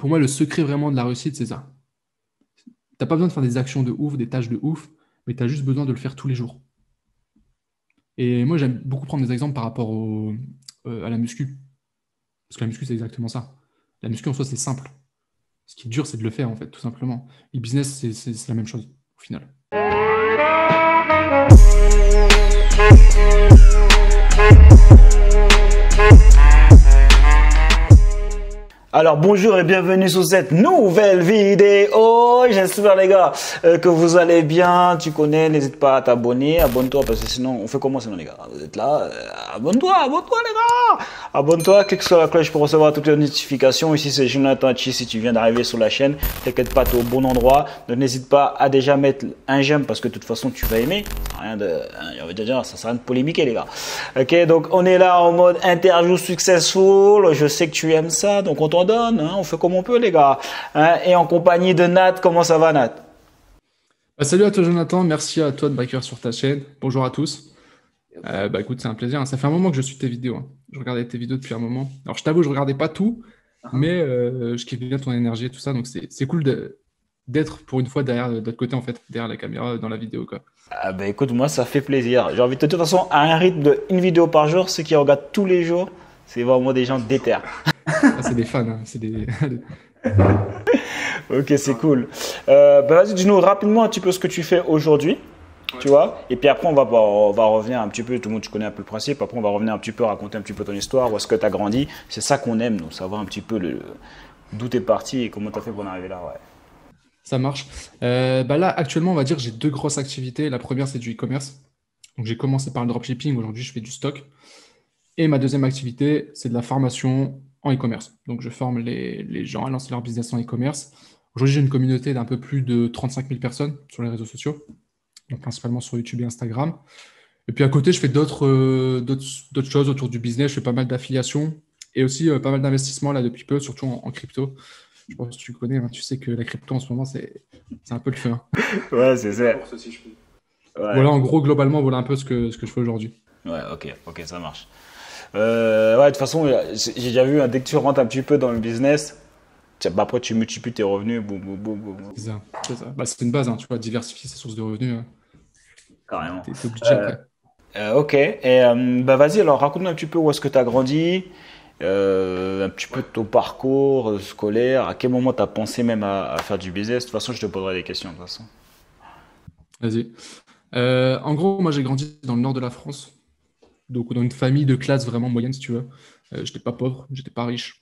pour moi, le secret vraiment de la réussite, c'est ça. T'as pas besoin de faire des actions de ouf, des tâches de ouf, mais tu as juste besoin de le faire tous les jours. Et moi, j'aime beaucoup prendre des exemples par rapport à la muscu. Parce que la muscu, c'est exactement ça. La muscu, en soi, c'est simple. Ce qui est dur, c'est de le faire, en fait, tout simplement. Et le business, c'est la même chose, au final. Alors bonjour et bienvenue sur cette nouvelle vidéo. J'espère les gars que vous allez bien. Tu connais, n'hésite pas à t'abonner, abonne-toi parce que sinon on fait comment sinon les gars. Vous êtes là, abonne-toi les gars. Abonne-toi, clique sur la cloche pour recevoir toutes les notifications. Ici c'est Jonathan Chi. Si tu viens d'arriver sur la chaîne, t'inquiète pas, t'es au bon endroit. Donc n'hésite pas à déjà mettre un j'aime parce que de toute façon tu vas aimer. Rien de, on va dire, ça sert à rien de polémiquer les gars. Ok, donc on est là en mode interview successful. Je sais que tu aimes ça, donc on t'en donne, hein, on fait comme on peut les gars, hein, et en compagnie de Nat. Comment ça va Nat? Salut à toi Jonathan, merci à toi de backer sur ta chaîne. Bonjour à tous. Écoute, c'est un plaisir, hein. Ça fait un moment que je suis tes vidéos, hein. Je regardais tes vidéos depuis un moment. Alors je t'avoue, je regardais pas tout, mais je kiffe bien ton énergie et tout ça, donc c'est cool d'être pour une fois derrière de l'autre côté en fait, derrière la caméra dans la vidéo quoi. Écoute, moi ça fait plaisir. J'ai envie de toute façon à un rythme de une vidéo par jour, ceux qui regardent tous les jours, c'est vraiment des gens déter. C'est des fans, hein. C'est des... Ok, c'est cool. Vas-y, dis-nous rapidement un petit peu ce que tu fais aujourd'hui, tu vois. Et puis après, on va revenir un petit peu, tout le monde, tu connais un peu le principe. Après, on va revenir un petit peu, raconter un petit peu ton histoire, où est-ce que tu as grandi. C'est ça qu'on aime, nous, savoir un petit peu d'où tu es parti et comment tu as fait pour en arriver là. Ouais. Ça marche. Là, actuellement, on va dire j'ai deux grosses activités. La première, c'est du e-commerce. Donc, j'ai commencé par le dropshipping. Aujourd'hui, je fais du stock. Et ma deuxième activité, c'est de la formation en e-commerce. Donc, je forme les gens à lancer leur business en e-commerce. Aujourd'hui, j'ai une communauté d'un peu plus de 35 000 personnes sur les réseaux sociaux, donc principalement sur YouTube et Instagram. Et puis à côté, je fais d'autres choses autour du business. Je fais pas mal d'affiliations et aussi pas mal d'investissements là depuis peu, surtout en crypto. Je pense que tu connais, hein, tu sais que la crypto en ce moment, c'est un peu le feu, hein. Ouais, c'est ça. Ouais. Voilà, en gros, globalement, voilà un peu ce que je fais aujourd'hui. Ouais, ok, ça marche. Ouais, de toute façon, j'ai déjà vu, hein, dès que tu rentres un petit peu dans le business, après tu multiplies tes revenus, boum, boum, boum, boum. C'est ça. C'est une base, hein, tu vois, diversifier ses sources de revenus, hein. Carrément. T'es obligé après. Ok, et vas-y, alors raconte-nous un petit peu où est-ce que tu as grandi, un petit peu de ton parcours scolaire, à quel moment tu as pensé même à faire du business. De toute façon, je te poserai des questions, de toute façon. Vas-y. En gros, moi, j'ai grandi dans le nord de la France, donc dans une famille de classe vraiment moyenne, si tu veux. J'étais pas pauvre, j'étais pas riche.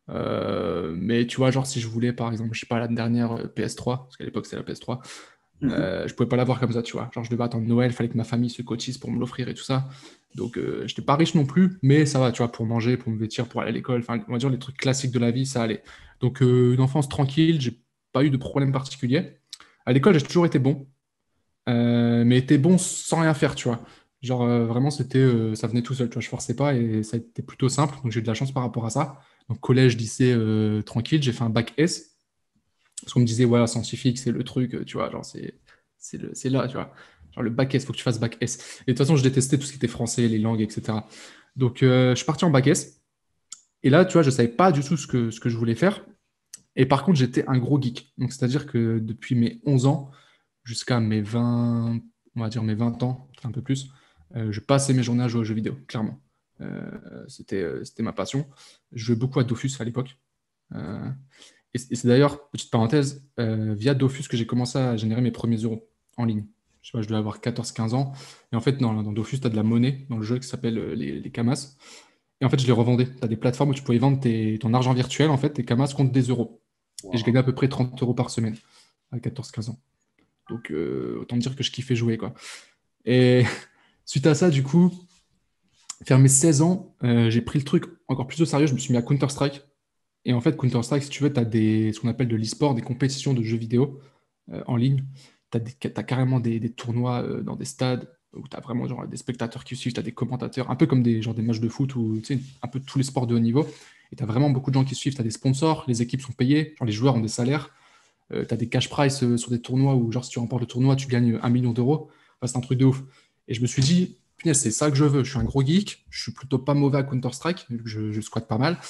Mais tu vois, genre, si je voulais, par exemple, je sais pas, la dernière PS3, parce qu'à l'époque, c'était la PS3, je pouvais pas l'avoir comme ça, tu vois. Genre, je devais attendre Noël, il fallait que ma famille se cotise pour me l'offrir et tout ça. Donc, j'étais pas riche non plus, mais ça va, tu vois, pour manger, pour me vêtir, pour aller à l'école, enfin, on va dire les trucs classiques de la vie, ça allait. Donc, une enfance tranquille, j'ai pas eu de problème particulier. À l'école, j'ai toujours été bon, mais était bon sans rien faire, tu vois. Genre, vraiment, ça venait tout seul, tu vois, je forçais pas et ça a été plutôt simple, donc j'ai eu de la chance par rapport à ça. Donc, collège, lycée, tranquille, j'ai fait un bac S, parce qu'on me disait, voilà, scientifique, c'est le truc, tu vois, genre, c'est là, tu vois. Genre, le bac S, faut que tu fasses bac S. Et de toute façon, je détestais tout ce qui était français, les langues, etc. Donc, je suis parti en bac S, et là, tu vois, je savais pas du tout ce que je voulais faire. Et par contre, j'étais un gros geek. Donc, c'est-à-dire que depuis mes 11 ans, jusqu'à mes 20, on va dire mes 20 ans, un peu plus, je passais mes journées à jouer aux jeux vidéo, clairement. C'était ma passion. Je jouais beaucoup à Dofus à l'époque. Euh, et c'est d'ailleurs, petite parenthèse, via Dofus que j'ai commencé à générer mes premiers euros en ligne. Je sais pas, je devais avoir 14 15 ans. Et en fait, dans Dofus, tu as de la monnaie dans le jeu qui s'appelle les Kamas. Et en fait, je les revendais. Tu as des plateformes où tu pouvais vendre ton argent virtuel, en fait, tes Kamas contre des euros. Et je gagnais à peu près 30 euros par semaine à 14 15 ans. Donc, autant dire que je kiffais jouer, quoi. Et suite à ça, du coup, vers mes 16 ans, j'ai pris le truc encore plus au sérieux. Je me suis mis à Counter-Strike. Et en fait, Counter-Strike, si tu veux, tu as ce qu'on appelle de l'e-sport, des compétitions de jeux vidéo en ligne. Tu as carrément des tournois dans des stades où tu as vraiment genre, des spectateurs qui suivent, tu as des commentateurs, un peu comme des matchs de foot ou tu sais, un peu tous les sports de haut niveau. Et tu as vraiment beaucoup de gens qui suivent. Tu as des sponsors, les équipes sont payées, genre, les joueurs ont des salaires. Tu as des cash price sur des tournois où, genre, si tu remportes le tournoi, tu gagnes 1 million d'euros. Enfin, c'est un truc de ouf. Et je me suis dit, punaise, c'est ça que je veux. Je suis un gros geek. Je suis plutôt pas mauvais à Counter-Strike, vu que je squatte pas mal.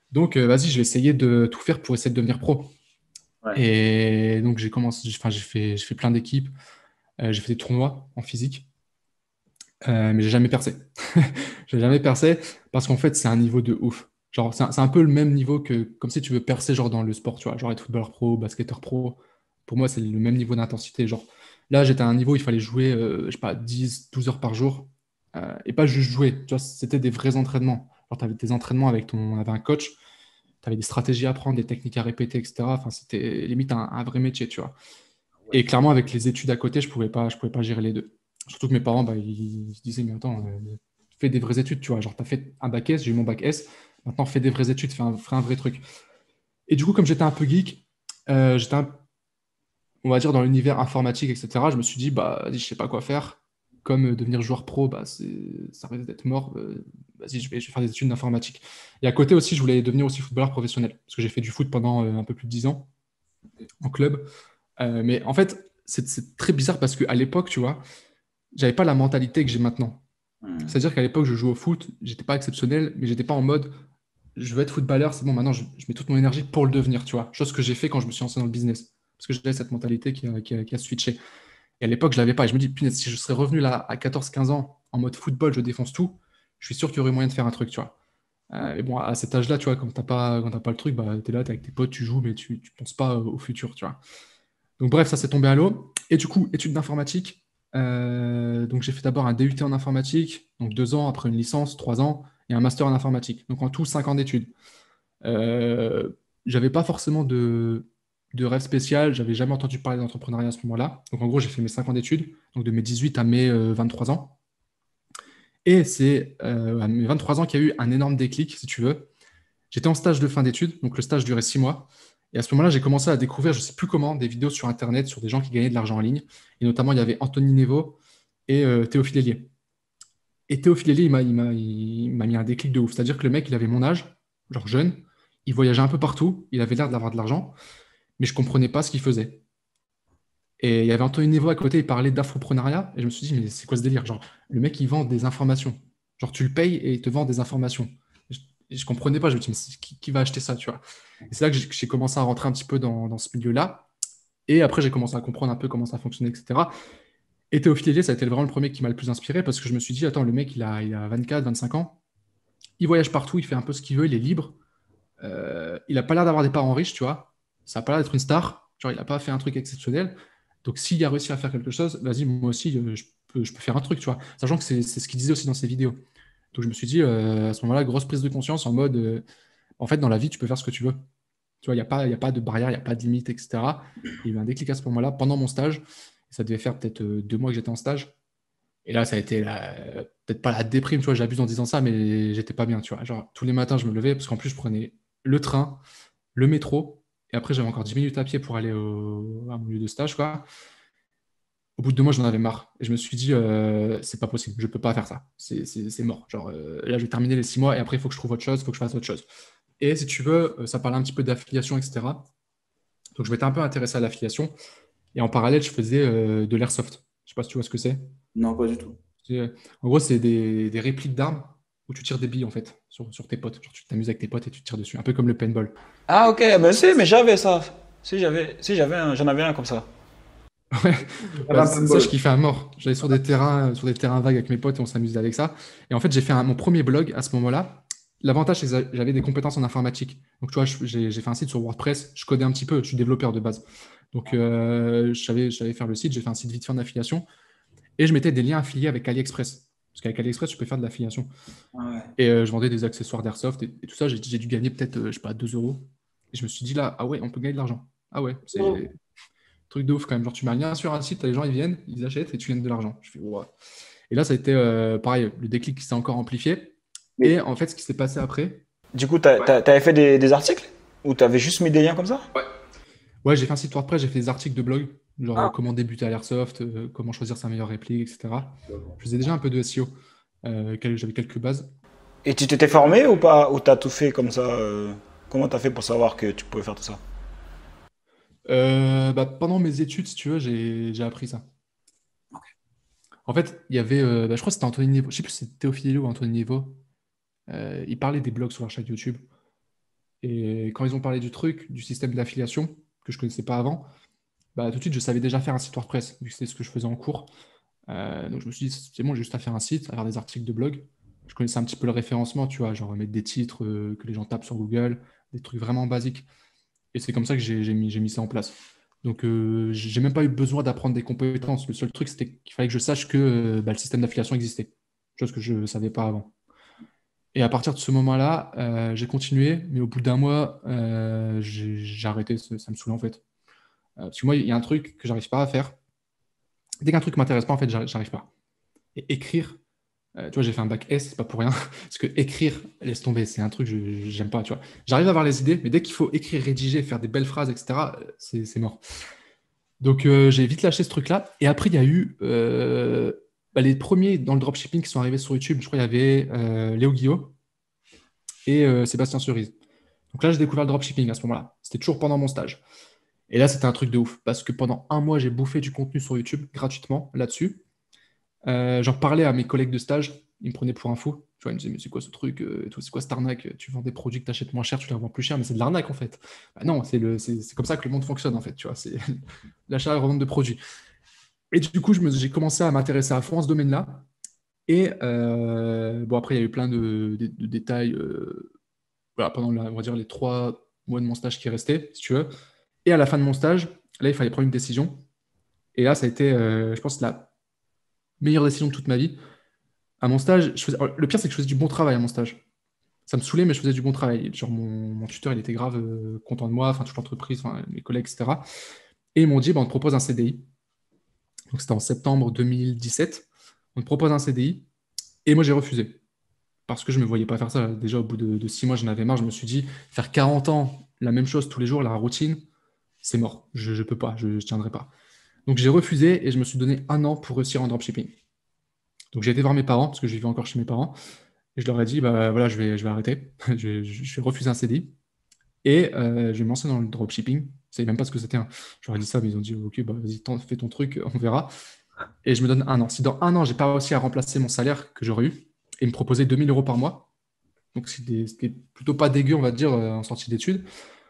Donc, vas-y, je vais essayer de tout faire pour essayer de devenir pro. Ouais. Et donc, enfin, j'ai fait plein d'équipes. J'ai fait des tournois en physique, mais j'ai jamais percé. J'ai jamais percé parce qu'en fait, c'est un niveau de ouf. Genre, c'est un peu le même niveau que comme si tu veux percer genre dans le sport, tu vois, genre être footballeur pro, basketteur pro. Pour moi, c'est le même niveau d'intensité. Genre, là, j'étais à un niveau où il fallait jouer, je sais pas, 10, 12 heures par jour. Et pas juste jouer, tu vois, c'était des vrais entraînements. Genre, tu avais des entraînements avec un coach, tu avais des stratégies à prendre, des techniques à répéter, etc. Enfin, c'était limite un vrai métier, tu vois. Et clairement, avec les études à côté, je pouvais pas gérer les deux. Surtout que mes parents, bah, ils se disaient, mais attends, fais des vraies études, tu vois. Genre, tu as fait un bac S, j'ai eu mon bac S, maintenant fais des vraies études, fais un vrai truc. Et du coup, comme j'étais un peu geek, j'étais, on va dire, dans l'univers informatique, etc., je me suis dit, bah, vas-y, je sais pas quoi faire. Comme devenir joueur pro, bah, ça risque d'être mort. Vas-y, je vais faire des études d'informatique. Et à côté aussi, je voulais devenir aussi footballeur professionnel, parce que j'ai fait du foot pendant un peu plus de 10 ans en club. Mais en fait, c'est très bizarre parce qu'à l'époque, tu vois, j'avais pas la mentalité que j'ai maintenant. Hmm. C'est-à-dire qu'à l'époque, je jouais au foot, j'étais pas exceptionnel, mais j'étais pas en mode je veux être footballeur, c'est bon, maintenant je mets toute mon énergie pour le devenir, tu vois. Chose que j'ai fait quand je me suis lancé dans le business. Parce que j'avais cette mentalité qui a switché. Et à l'époque, je l'avais pas. Et je me dis, punaise, si je serais revenu là à 14, 15 ans en mode football, je défonce tout, je suis sûr qu'il y aurait moyen de faire un truc, tu vois. Mais bon, à cet âge-là, tu vois, quand t'as pas le truc, bah, t'es là, t'es avec tes potes, tu joues, mais tu penses pas au futur, tu vois. Donc bref, ça s'est tombé à l'eau. Et du coup, études d'informatique. Donc j'ai fait d'abord un DUT en informatique, donc 2 ans, après une licence, 3 ans, et un master en informatique. Donc en tout, 5 ans d'études. Euh, J'avais pas forcément de rêve spécial, j'avais jamais entendu parler d'entrepreneuriat à ce moment-là. Donc en gros, j'ai fait mes 5 ans d'études, donc de mes 18 à mes 23 ans. Et c'est à mes 23 ans qu'il y a eu un énorme déclic, si tu veux. J'étais en stage de fin d'études, donc le stage durait 6 mois. Et à ce moment-là, j'ai commencé à découvrir, je ne sais plus comment, des vidéos sur Internet sur des gens qui gagnaient de l'argent en ligne. Et notamment, il y avait Anthony Nevo et Théophile Hélier. Et Théophile Hélier, il m'a mis un déclic de ouf. C'est-à-dire que le mec, il avait mon âge, genre jeune, il voyageait un peu partout, il avait l'air d'avoir de l'argent, mais je ne comprenais pas ce qu'il faisait. Et il y avait Anthony Nevo à côté, il parlait d'infoprenariat, et je me suis dit, mais c'est quoi ce délire? Genre, le mec, il vend des informations. Genre, tu le payes et il te vend des informations. Je comprenais pas, je me dis, mais qui va acheter ça, tu vois? Et c'est là que j'ai commencé à rentrer un petit peu dans ce milieu-là. Et après, j'ai commencé à comprendre un peu comment ça fonctionnait, etc. Et Théophile Hélier, ça a été vraiment le premier qui m'a le plus inspiré parce que je me suis dit, attends, le mec, il a 24, 25 ans, il voyage partout, il fait un peu ce qu'il veut, il est libre. Il a pas l'air d'avoir des parents riches, tu vois. Ça a pas l'air d'être une star. Genre, il a pas fait un truc exceptionnel. Donc, s'il a réussi à faire quelque chose, vas-y, moi aussi, je peux faire un truc, tu vois. Sachant que c'est ce qu'il disait aussi dans ses vidéos. Donc, je me suis dit, à ce moment-là, grosse prise de conscience en mode, en fait, dans la vie, tu peux faire ce que tu veux. Tu vois, il y a pas de barrière, il n'y a pas de limite, etc. Il y a eu un déclic à ce moment-là, pendant mon stage. Ça devait faire peut-être 2 mois que j'étais en stage. Et là, ça a été peut-être pas la déprime, tu vois, j'abuse en disant ça, mais j'étais pas bien, tu vois. Genre, tous les matins, je me levais, parce qu'en plus, je prenais le train, le métro, et après, j'avais encore 10 minutes à pied pour aller à mon lieu de stage, quoi. Au bout de 2 mois, j'en avais marre. Et je me suis dit, c'est pas possible, je peux pas faire ça. C'est mort. Genre, là, je vais terminer les 6 mois, et après, il faut que je trouve autre chose, il faut que je fasse autre chose. Et si tu veux, ça parlait un petit peu d'affiliation, etc. Donc, je m'étais un peu intéressé à l'affiliation. Et en parallèle, je faisais de l'airsoft. Je sais pas si tu vois ce que c'est. Non, pas du tout. En gros, c'est des répliques d'armes où tu tires des billes, en fait, sur tes potes. Genre, tu t'amuses avec tes potes et tu tires dessus. Un peu comme le paintball. Ah, ok, ben si, mais j'avais ça. Si j'avais j'en avais un comme ça. Ouais, J'avais bah, un ça, je paintball. kiffais à mort. J'allais sur des terrains vagues avec mes potes et on s'amusait avec ça. Et en fait, j'ai fait mon premier blog à ce moment-là. L'avantage, c'est que j'avais des compétences en informatique. Donc, tu vois, j'ai fait un site sur WordPress. Je codais un petit peu. Je suis développeur de base. Donc, je savais faire le site. J'ai fait un site vite fait en affiliation. Et je mettais des liens affiliés avec AliExpress. Parce qu'avec AliExpress, tu peux faire de l'affiliation. Ah ouais. Et je vendais des accessoires d'airsoft et tout ça. J'ai dû gagner peut-être, je sais pas, 2 euros. Et je me suis dit là, ah ouais, on peut gagner de l'argent. Ah ouais, c'est un truc de ouf quand même. Genre, tu mets un lien sur un site, les gens ils viennent, ils achètent et tu gagnes de l'argent. Je fais, ouais. Et là, ça a été pareil, le déclic qui s'est encore amplifié. Mais Et en fait, ce qui s'est passé après, du coup, t'avais fait des articles? Ou t'avais juste mis des liens comme ça? ouais, ouais, j'ai fait un site WordPress, j'ai fait des articles de blog, genre Ah. comment débuter à l'airsoft, comment choisir sa meilleure réplique, etc. Je faisais déjà un peu de SEO, j'avais quelques bases. Et tu t'étais formé ou pas? Ou t'as tout fait comme ça? Comment t'as fait pour savoir que tu pouvais faire tout ça? Bah, pendant mes études, si tu veux, j'ai appris ça. En fait, il y avait, bah, je crois que c'était Anthony Niveau, je sais plus si c'était Théophile ou Anthony Niveau. Il parlait des blogs sur leur chaîne YouTube. Et quand ils ont parlé du truc, du système d'affiliation, que je connaissais pas avant, bah, tout de suite, je savais déjà faire un site WordPress, vu que c'était ce que je faisais en cours. Donc je me suis dit, c'est bon, j'ai juste à faire un site, à faire des articles de blog. Je connaissais un petit peu le référencement, tu vois, genre mettre des titres que les gens tapent sur Google, des trucs vraiment basiques. Et c'est comme ça que j'ai mis ça en place. Donc j'ai même pas eu besoin d'apprendre des compétences. Le seul truc, c'était qu'il fallait que je sache que bah, le système d'affiliation existait, chose que je ne savais pas avant. Et à partir de ce moment-là, j'ai continué, mais au bout d'un mois, j'ai arrêté, ça me saoulait en fait. Parce que moi, il y a un truc que j'arrive pas à faire. Dès qu'un truc m'intéresse pas, en fait, j'arrive pas. Et écrire, tu vois, j'ai fait un bac S, c'est pas pour rien. Parce que écrire, laisse tomber, c'est un truc que j'aime pas, tu vois. J'arrive à avoir les idées, mais dès qu'il faut écrire, rédiger, faire des belles phrases, etc., c'est mort. Donc j'ai vite lâché ce truc-là. Et après, il y a eu bah, les premiers dans le dropshipping qui sont arrivés sur YouTube. Je crois qu'il y avait Léo Guillot et Sébastien Cerise. Donc là, j'ai découvert le dropshipping à ce moment-là. C'était toujours pendant mon stage. Et là, c'était un truc de ouf. Parce que pendant un mois, j'ai bouffé du contenu sur YouTube gratuitement là-dessus. J'en parlais à mes collègues de stage. Ils me prenaient pour un fou. Tu vois, ils me disaient, mais c'est quoi ce truc c'est quoi cette arnaque? Tu vends des produits que tu achètes moins cher, tu les revends plus cher, mais c'est de l'arnaque en fait. Bah non, c'est comme ça que le monde fonctionne en fait. Tu vois, c'est l'achat et revente de produits. Et du coup, j'ai commencé à m'intéresser à fond à ce domaine-là. Et bon, après, il y a eu plein de détails voilà, pendant, on va dire, les 3 mois de mon stage qui restaient, si tu veux. Et à la fin de mon stage, là, il fallait prendre une décision. Et là, ça a été, je pense, la meilleure décision de toute ma vie. À mon stage, le pire, c'est que je faisais du bon travail à mon stage. Ça me saoulait, mais je faisais du bon travail. Genre, mon tuteur, il était grave content de moi, enfin, toute l'entreprise, enfin, mes collègues, etc. Et ils m'ont dit, bah, on te propose un CDI. Donc, c'était en septembre 2017. On te propose un CDI. Et moi, j'ai refusé. Parce que je ne me voyais pas faire ça. Déjà, au bout de 6 mois, j'en avais marre. Je me suis dit, faire 40 ans, la même chose tous les jours, la routine, c'est mort. Je ne peux pas, je ne tiendrai pas. Donc, j'ai refusé et je me suis donné un an pour réussir en dropshipping. Donc, j'ai été voir mes parents, parce que je vivais encore chez mes parents. Et je leur ai dit, bah voilà, je vais arrêter. Je vais refuser un CDI. Et je vais me lancer dans le dropshipping. Je ne savais même pas ce que c'était, hein. Je leur ai dit ça, mais ils ont dit, ok, bah vas-y, fais ton truc, on verra. Et je me donne un an. Si dans un an, j'ai pas réussi à remplacer mon salaire que j'aurais eu et me proposer 2 000 € par mois, donc ce qui est plutôt pas dégueu, on va dire, en sortie d'études,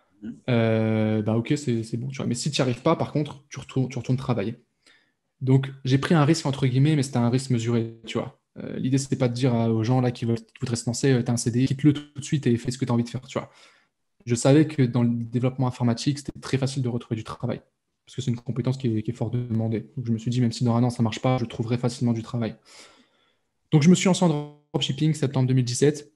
bah ok, c'est bon. Tu vois. Mais si tu n'y arrives pas, par contre, tu retournes travailler. Donc j'ai pris un risque, entre guillemets, mais c'était un risque mesuré, tu vois. L'idée, c'était pas de dire aux gens là qui voudraient se lancer, t'as un CDI, quitte-le tout de suite et fais ce que tu as envie de faire, tu vois. Je savais que dans le développement informatique, c'était très facile de retrouver du travail, parce que c'est une compétence qui est fort demandée. Donc je me suis dit, même si dans un an, ça ne marche pas, je trouverai facilement du travail. Donc je me suis lancé en dropshipping septembre 2017.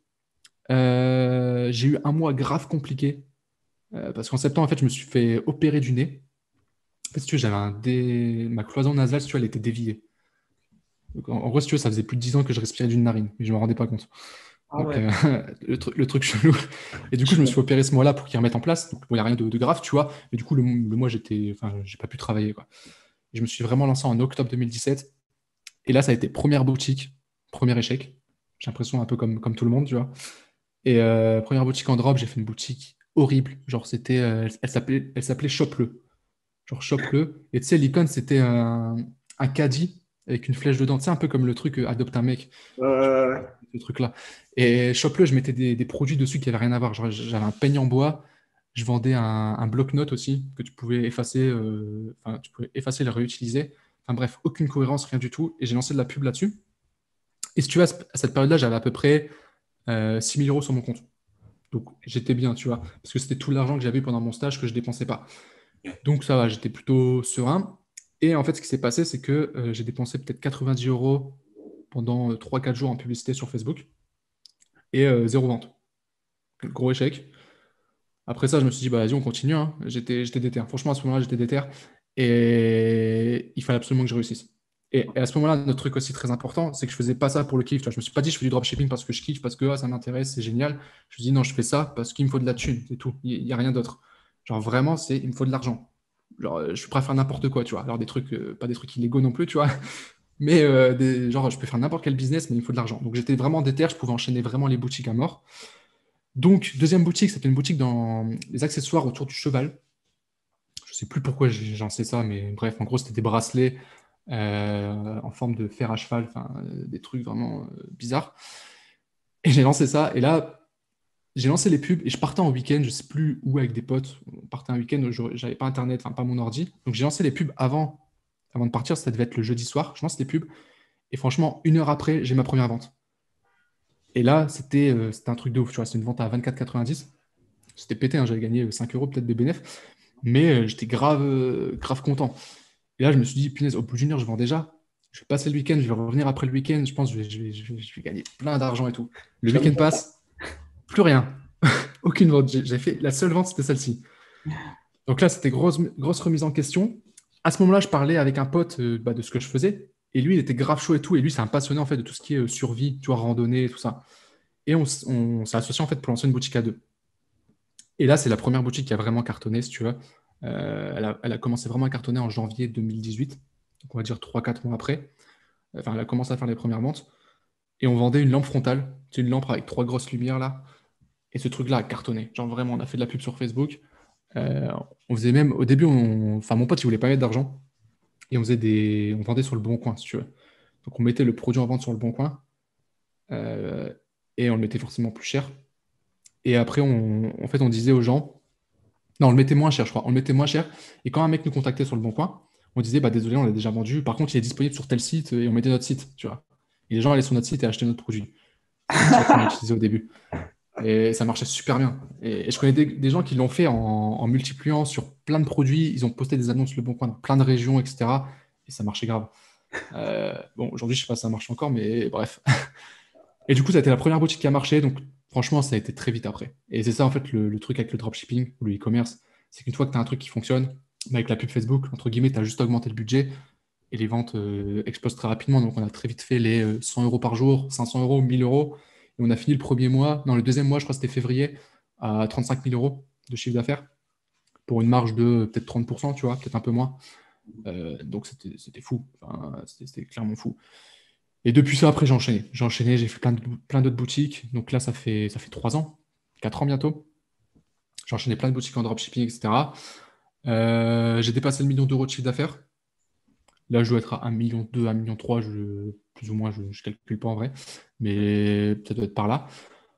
J'ai eu un mois grave compliqué, parce qu'en septembre, en fait, je me suis fait opérer du nez. En fait, si tu veux, ma cloison nasale, si tu vois, elle était déviée. Donc, en gros, si tu veux, ça faisait plus de 10 ans que je respirais d'une narine, mais je ne me rendais pas compte. Ah Donc, ouais. le truc chelou. Et du coup, je me suis fait opérer ce mois-là pour qu'il remette en place. Donc, bon, il n'y a rien de grave, tu vois. Mais du coup, le mois, enfin, j'ai pas pu travailler, quoi. Et je me suis vraiment lancé en octobre 2017. Et là, ça a été première boutique, premier échec. J'ai l'impression un peu comme tout le monde, tu vois. Et première boutique en drop, j'ai fait une boutique horrible. Genre, elle s'appelait Chope-le. Genre, Chope-le. Et tu sais, l'icône, c'était un caddie avec une flèche dedans. Tu sais, un peu comme le truc Adopte un mec. Euh, Ce truc-là. Et Chope-le, je mettais des produits dessus qui n'avaient rien à voir. Genre, j'avais un peigne en bois. Je vendais un bloc-notes aussi que tu pouvais effacer. Enfin, tu pouvais effacer et le réutiliser. Enfin bref, aucune cohérence, rien du tout. Et j'ai lancé de la pub là-dessus. Et si tu veux, à cette période-là, j'avais à peu près 6 000 € sur mon compte. Donc j'étais bien, tu vois, parce que c'était tout l'argent que j'avais eu pendant mon stage que je dépensais pas. Donc ça va, j'étais plutôt serein. Et en fait, ce qui s'est passé, c'est que j'ai dépensé peut-être 90 € pendant 3-4 jours en publicité sur Facebook et zéro vente. Gros échec. Après ça, je me suis dit, bah vas-y, on continue, hein. J'étais déter. Franchement, à ce moment-là, j'étais déter. Et il fallait absolument que je réussisse. Et à ce moment-là, notre truc aussi très important, c'est que je faisais pas ça pour le kiff. Tu vois. Je me suis pas dit, je fais du dropshipping parce que je kiffe, parce que ça m'intéresse, c'est génial. Je me suis dit, non, je fais ça parce qu'il me faut de la thune, c'est tout. Il n'y a rien d'autre. Genre vraiment, il me faut de l'argent. Genre, je suis prêt à faire n'importe quoi, tu vois. Alors des trucs, pas des trucs illégaux non plus, tu vois. Mais genre, je peux faire n'importe quel business, mais il me faut de l'argent. Donc j'étais vraiment déter, je pouvais enchaîner vraiment les boutiques à mort. Donc, deuxième boutique, c'était une boutique dans les accessoires autour du cheval. Je sais plus pourquoi j'en sais ça, mais bref, en gros, c'était des bracelets en forme de fer à cheval, enfin, des trucs vraiment bizarres. Et j'ai lancé ça, et là, j'ai lancé les pubs et je partais en week-end, je sais plus où avec des potes. On partait un week-end, j'avais pas internet, enfin pas mon ordi. Donc j'ai lancé les pubs avant de partir, ça devait être le jeudi soir. Je lance les pubs et franchement, 1 heure après, j'ai ma première vente. Et là, c'était un truc de ouf, tu vois. C'est une vente à 24,90. C'était pété, hein, j'avais gagné 5 euros peut-être de bénéf, mais j'étais grave content. Et là, je me suis dit, punaise, au bout d'une heure, je vends déjà. Je vais passer le week-end, je vais revenir après le week-end. Je pense que je vais gagner plein d'argent et tout. Le Tu vas me week-end dire. passe, plus rien. Aucune vente. J'ai fait la seule vente, c'était celle-ci. Donc là, c'était grosse remise en question. À ce moment-là, je parlais avec un pote de ce que je faisais. Et lui, il était grave chaud et tout. Et lui, c'est un passionné en fait de tout ce qui est survie, tu vois, randonnée, tout ça. Et on s'est associé en fait pour lancer une boutique à deux. Et là, c'est la première boutique qui a vraiment cartonné, si tu veux. Elle a commencé vraiment à cartonner en janvier 2018. Donc on va dire 3-4 mois après. Enfin, elle a commencé à faire les premières ventes. Et on vendait une lampe frontale. C'est une lampe avec 3 grosses lumières là. Et ce truc-là a cartonné. Genre vraiment, on a fait de la pub sur Facebook. Euh, on faisait même, au début, enfin mon pote, il voulait pas mettre d'argent. Et on vendait sur le bon coin, si tu veux. Donc on mettait le produit en vente sur le bon coin. euh, et on le mettait forcément plus cher. Et après, en fait, on disait aux gens, non, on le mettait moins cher, je crois. On le mettait moins cher. Et quand un mec nous contactait sur le bon coin, on disait, bah désolé, on l'a déjà vendu. Par contre, il est disponible sur tel site et on mettait notre site, tu vois. Et les gens allaient sur notre site et achetaient notre produit. C'est comme ça qu'on a utilisé au début. Et ça marchait super bien. Et je connais des gens qui l'ont fait en multipliant sur plein de produits. Ils ont posté des annonces Le Bon Coin dans plein de régions, etc. Et ça marchait grave. Bon, aujourd'hui, je sais pas si ça marche encore, mais bref. Et du coup, ça a été la première boutique qui a marché. Donc, franchement, ça a été très vite après. Et c'est ça, en fait, le truc avec le dropshipping ou le e-commerce. C'est qu'une fois que tu as un truc qui fonctionne, bah, avec la pub Facebook, entre guillemets, tu as juste augmenté le budget et les ventes explosent très rapidement. Donc, on a très vite fait les 100 euros par jour, 500 euros, 1000 euros. Et on a fini le premier mois, non, le deuxième mois, je crois que c'était février, à 35 000 euros de chiffre d'affaires pour une marge de peut-être 30%, tu vois, peut-être un peu moins. Donc, c'était fou. Enfin, c'était clairement fou. Et depuis ça, après, j'ai enchaîné. J'ai enchaîné, j'ai fait plein d'autres boutiques. Donc là, ça fait 3 ans, 4 ans bientôt. J'ai enchaîné plein de boutiques en dropshipping, etc. J'ai dépassé le million d'euros de chiffre d'affaires. Là, je dois être à 1,2 million, 1,3 million, plus ou moins, je ne calcule pas en vrai. Mais ça doit être par là.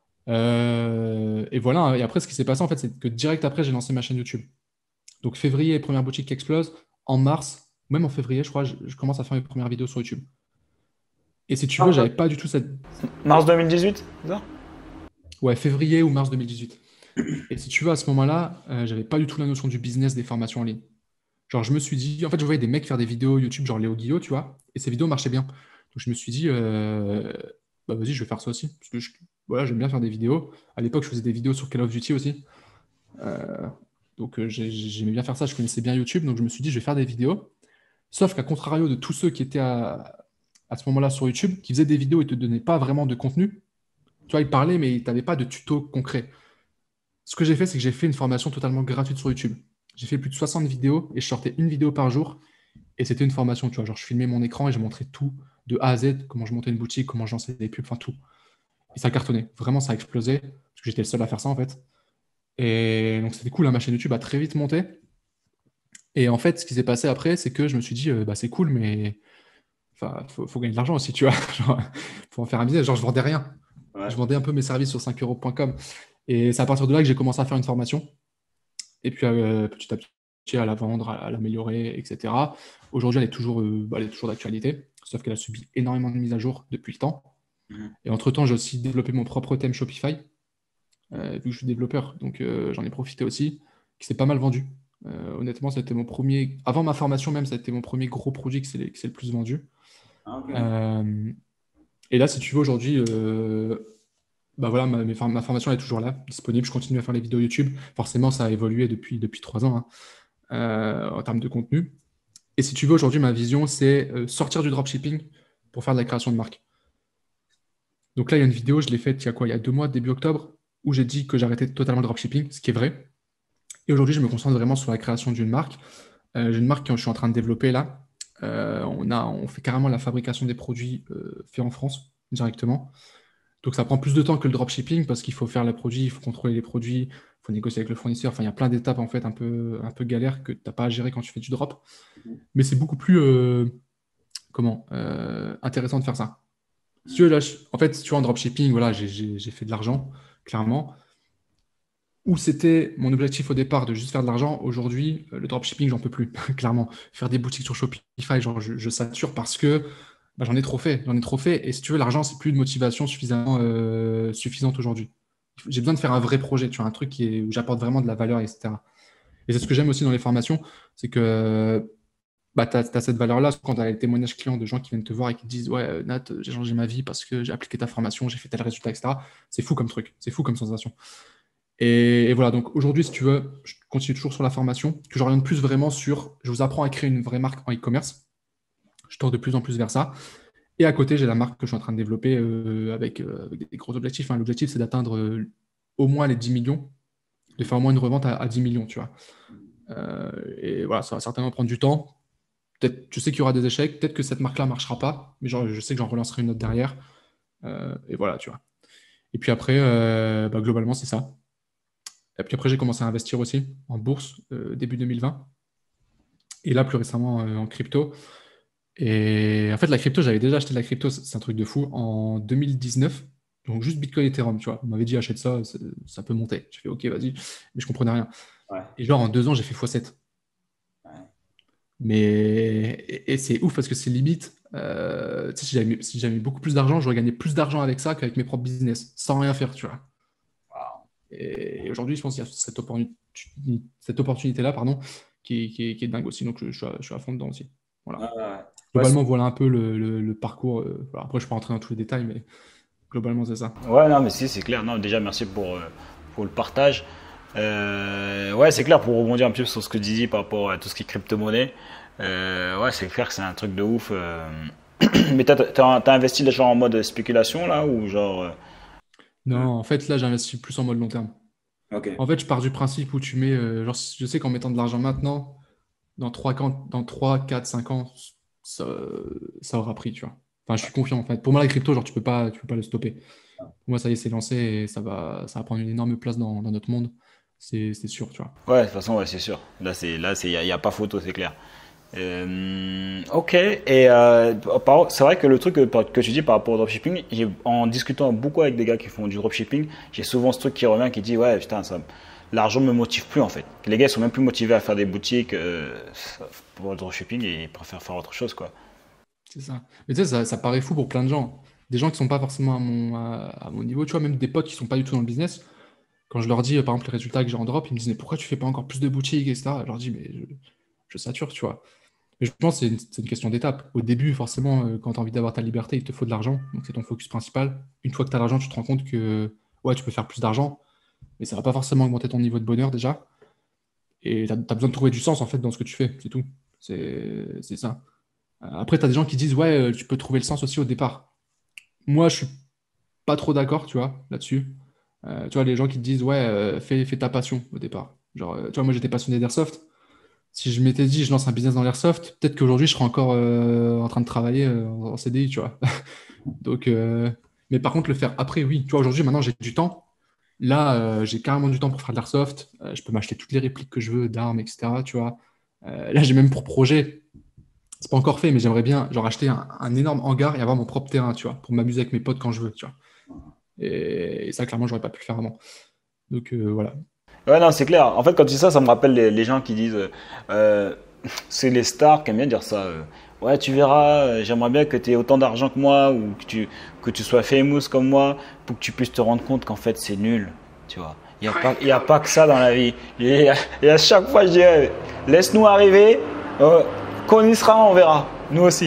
Et voilà. Et après, ce qui s'est passé, en fait, c'est que direct après, j'ai lancé ma chaîne YouTube. Donc février, première boutique qui explose. En mars, même en février, je crois, je commence à faire mes premières vidéos sur YouTube. Et si tu veux, j'avais pas du tout cette. Mars 2018, c'est ça? Ouais, février ou mars 2018. Et si tu veux, à ce moment-là, j'avais pas du tout la notion du business des formations en ligne. Genre, je me suis dit, en fait, je voyais des mecs faire des vidéos YouTube, genre Léo Guillot, tu vois, et ces vidéos marchaient bien. Donc, je me suis dit, bah vas-y, je vais faire ça aussi. Parce que voilà, j'aime bien faire des vidéos. À l'époque, je faisais des vidéos sur Call of Duty aussi. Euh, donc, j'aimais bien faire ça. Je connaissais bien YouTube. Donc, je me suis dit, je vais faire des vidéos. Sauf qu'à contrario de tous ceux qui étaient à ce moment-là sur YouTube, qui faisaient des vidéos et te donnaient pas vraiment de contenu, tu vois, ils parlaient, mais tu n'avais pas de tuto concret. Ce que j'ai fait, c'est que j'ai fait une formation totalement gratuite sur YouTube. J'ai fait plus de 60 vidéos et je sortais une vidéo par jour. Et c'était une formation, tu vois. Genre, je filmais mon écran et je montrais tout de A à Z, comment je montais une boutique, comment je lançais des pubs, enfin tout. Et ça cartonnait. Vraiment, ça a explosé. Parce que j'étais le seul à faire ça, en fait. Et donc, c'était cool. Hein, ma chaîne YouTube a très vite monté. Et en fait, ce qui s'est passé après, c'est que je me suis dit, bah, c'est cool, mais enfin, faut gagner de l'argent aussi, tu vois. Genre, faut en faire un business. Genre, je vendais rien. Je Ouais. vendais un peu mes services sur 5euros.com. Et c'est à partir de là que j'ai commencé à faire une formation. Et puis petit à petit à la vendre, à l'améliorer, etc. Aujourd'hui, elle est toujours d'actualité, sauf qu'elle a subi énormément de mises à jour depuis le temps. Mhm. Et entre-temps, j'ai aussi développé mon propre thème Shopify, vu que je suis développeur, donc j'en ai profité aussi, qui s'est pas mal vendu. Honnêtement, ça a été mon premier, avant ma formation même, ça a été mon premier gros produit qui s'est le plus vendu. Ah, ok. Euh, et là, si tu veux, aujourd'hui, bah voilà, ma formation elle est toujours là, disponible. Je continue à faire les vidéos YouTube. Forcément, ça a évolué depuis 3 ans, hein, en termes de contenu. Et si tu veux, aujourd'hui, ma vision, c'est sortir du dropshipping pour faire de la création de marque. Donc là, il y a une vidéo, je l'ai faite il y a quoi? Il y a 2 mois, début octobre, où j'ai dit que j'arrêtais totalement le dropshipping, ce qui est vrai. Et aujourd'hui, je me concentre vraiment sur la création d'une marque. J'ai une marque que je suis en train de développer là. On fait carrément la fabrication des produits faits en France directement. Donc ça prend plus de temps que le dropshipping parce qu'il faut faire les produits, il faut contrôler les produits, il faut négocier avec le fournisseur. Enfin, il y a plein d'étapes en fait un peu galères que tu n'as pas à gérer quand tu fais du drop. Mais c'est beaucoup plus intéressant de faire ça. Si tu veux, là, en fait, si tu vois, en dropshipping, voilà, j'ai fait de l'argent, clairement. où c'était mon objectif au départ de juste faire de l'argent, aujourd'hui, le dropshipping, j'en peux plus, clairement. Faire des boutiques sur Shopify, genre, je sature parce que bah, j'en ai trop fait, j'en ai trop fait. Et si tu veux, l'argent, c'est plus une motivation suffisamment suffisante aujourd'hui. J'ai besoin de faire un vrai projet, tu vois, un truc où j'apporte vraiment de la valeur, etc. Et c'est ce que j'aime aussi dans les formations, c'est que bah, tu as cette valeur-là quand tu as les témoignages clients de gens qui viennent te voir et qui te disent ouais, Nat, j'ai changé ma vie parce que j'ai appliqué ta formation, j'ai fait tel résultat, etc. C'est fou comme truc, c'est fou comme sensation. Et voilà, donc aujourd'hui, si tu veux, je continue toujours sur la formation, que j'oriente plus vraiment sur, je vous apprends à créer une vraie marque en e-commerce. Je tends de plus en plus vers ça. Et à côté, j'ai la marque que je suis en train de développer avec des gros objectifs, hein. L'objectif, c'est d'atteindre au moins les 10 millions, de faire au moins une revente à 10 millions, tu vois. Et voilà, ça va certainement prendre du temps. Peut-être, je sais qu'il y aura des échecs, peut-être que cette marque-là ne marchera pas, mais genre, je sais que j'en relancerai une autre derrière. Et voilà, tu vois. Et puis après, bah, globalement, c'est ça. Et puis après, j'ai commencé à investir aussi en bourse début 2020. Et là, plus récemment, en crypto. Et en fait, la crypto, j'avais déjà acheté de la crypto, c'est un truc de fou, en 2019. Donc juste Bitcoin et Ethereum, tu vois. On m'avait dit achète ça, ça peut monter. J'ai fait ok, vas-y. Mais je comprenais rien. Ouais. Et genre en 2 ans, j'ai fait x7. Ouais. Mais et c'est ouf parce que c'est limite. Tu sais, si j'avais mis beaucoup plus d'argent, j'aurais gagné plus d'argent avec ça qu'avec mes propres business, sans rien faire, tu vois. Wow. Et aujourd'hui, je pense qu'il y a cette opportunité-là, pardon, qui est dingue aussi. Donc, je suis à fond dedans aussi. Ouais, Voilà. ouais. Ouais, Globalement, voilà un peu le parcours. Voilà. Après, je ne peux pas rentrer dans tous les détails, mais globalement, c'est ça. ouais, non, mais si, c'est clair. Non, déjà, merci pour le partage. Ouais, c'est clair, pour rebondir un petit peu sur ce que tu dis par rapport à tout ce qui est crypto-monnaie. Ouais, c'est clair que c'est un truc de ouf. Mais t'as investi déjà en mode spéculation, là, ou genre. Non, en fait, là, j'investis plus en mode long terme. Ok. En fait, je pars du principe où tu mets, genre, je sais qu'en mettant de l'argent maintenant, dans 3 4 5 ans, ça, ça aura pris, tu vois. Enfin, je suis confiant, en fait. Pour moi, la crypto, genre, tu peux pas le stopper. Pour moi, ça y est, c'est lancé et ça va prendre une énorme place dans notre monde. C'est sûr, tu vois. Ouais, de toute façon, ouais, c'est sûr. Y a pas photo, c'est clair. Ok, et c'est vrai que le truc que tu dis par rapport au dropshipping, en discutant beaucoup avec des gars qui font du dropshipping, j'ai souvent ce truc qui revient qui dit ouais, putain, l'argent me motive plus en fait. Les gars ils sont même plus motivés à faire des boutiques pour le dropshipping et ils préfèrent faire autre chose quoi. C'est ça. Mais tu sais, ça paraît fou pour plein de gens. Des gens qui sont pas forcément à mon niveau, tu vois, même des potes qui sont pas du tout dans le business. Quand je leur dis, par exemple, les résultats que j'ai en drop, ils me disent, mais pourquoi tu fais pas encore plus de boutiques, etc. Je leur dis, mais je sature, tu vois. Mais je pense que c'est une question d'étape. Au début, forcément, quand tu as envie d'avoir ta liberté, il te faut de l'argent. Donc, c'est ton focus principal. Une fois que tu as l'argent, tu te rends compte que ouais, tu peux faire plus d'argent, mais ça va pas forcément augmenter ton niveau de bonheur déjà. Et tu as besoin de trouver du sens, en fait, dans ce que tu fais. C'est tout. C'est ça. Après, tu as des gens qui disent, ouais, tu peux trouver le sens aussi au départ. Moi, je suis pas trop d'accord, tu vois, là-dessus. Tu vois, les gens qui te disent, ouais, fais ta passion au départ. Genre, tu vois, moi, j'étais passionné d'airsoft. Si je m'étais dit, je lance un business dans l'airsoft, peut-être qu'aujourd'hui, je serais encore en train de travailler en CDI, tu vois. Donc, mais par contre, le faire après, oui. Tu vois, aujourd'hui, maintenant, j'ai du temps. Là, j'ai carrément du temps pour faire de l'airsoft. Je peux m'acheter toutes les répliques que je veux d'armes, etc. Tu vois. Là, j'ai même pour projet, c'est pas encore fait, mais j'aimerais bien genre acheter un énorme hangar et avoir mon propre terrain, tu vois, pour m'amuser avec mes potes quand je veux, tu vois. Et ça, clairement, j'aurais pas pu le faire avant. Donc voilà. Ouais, non, c'est clair. En fait, quand tu dis ça, ça me rappelle les gens qui disent, euh, c'est les stars qui aiment bien dire ça. Ouais, tu verras, j'aimerais bien que tu aies autant d'argent que moi ou que tu sois famous comme moi pour que tu puisses te rendre compte qu'en fait, c'est nul. Tu vois. Il y a pas que ça dans la vie. Et à chaque fois, je dirais, laisse-nous arriver. Quand on y sera, on verra. Nous aussi,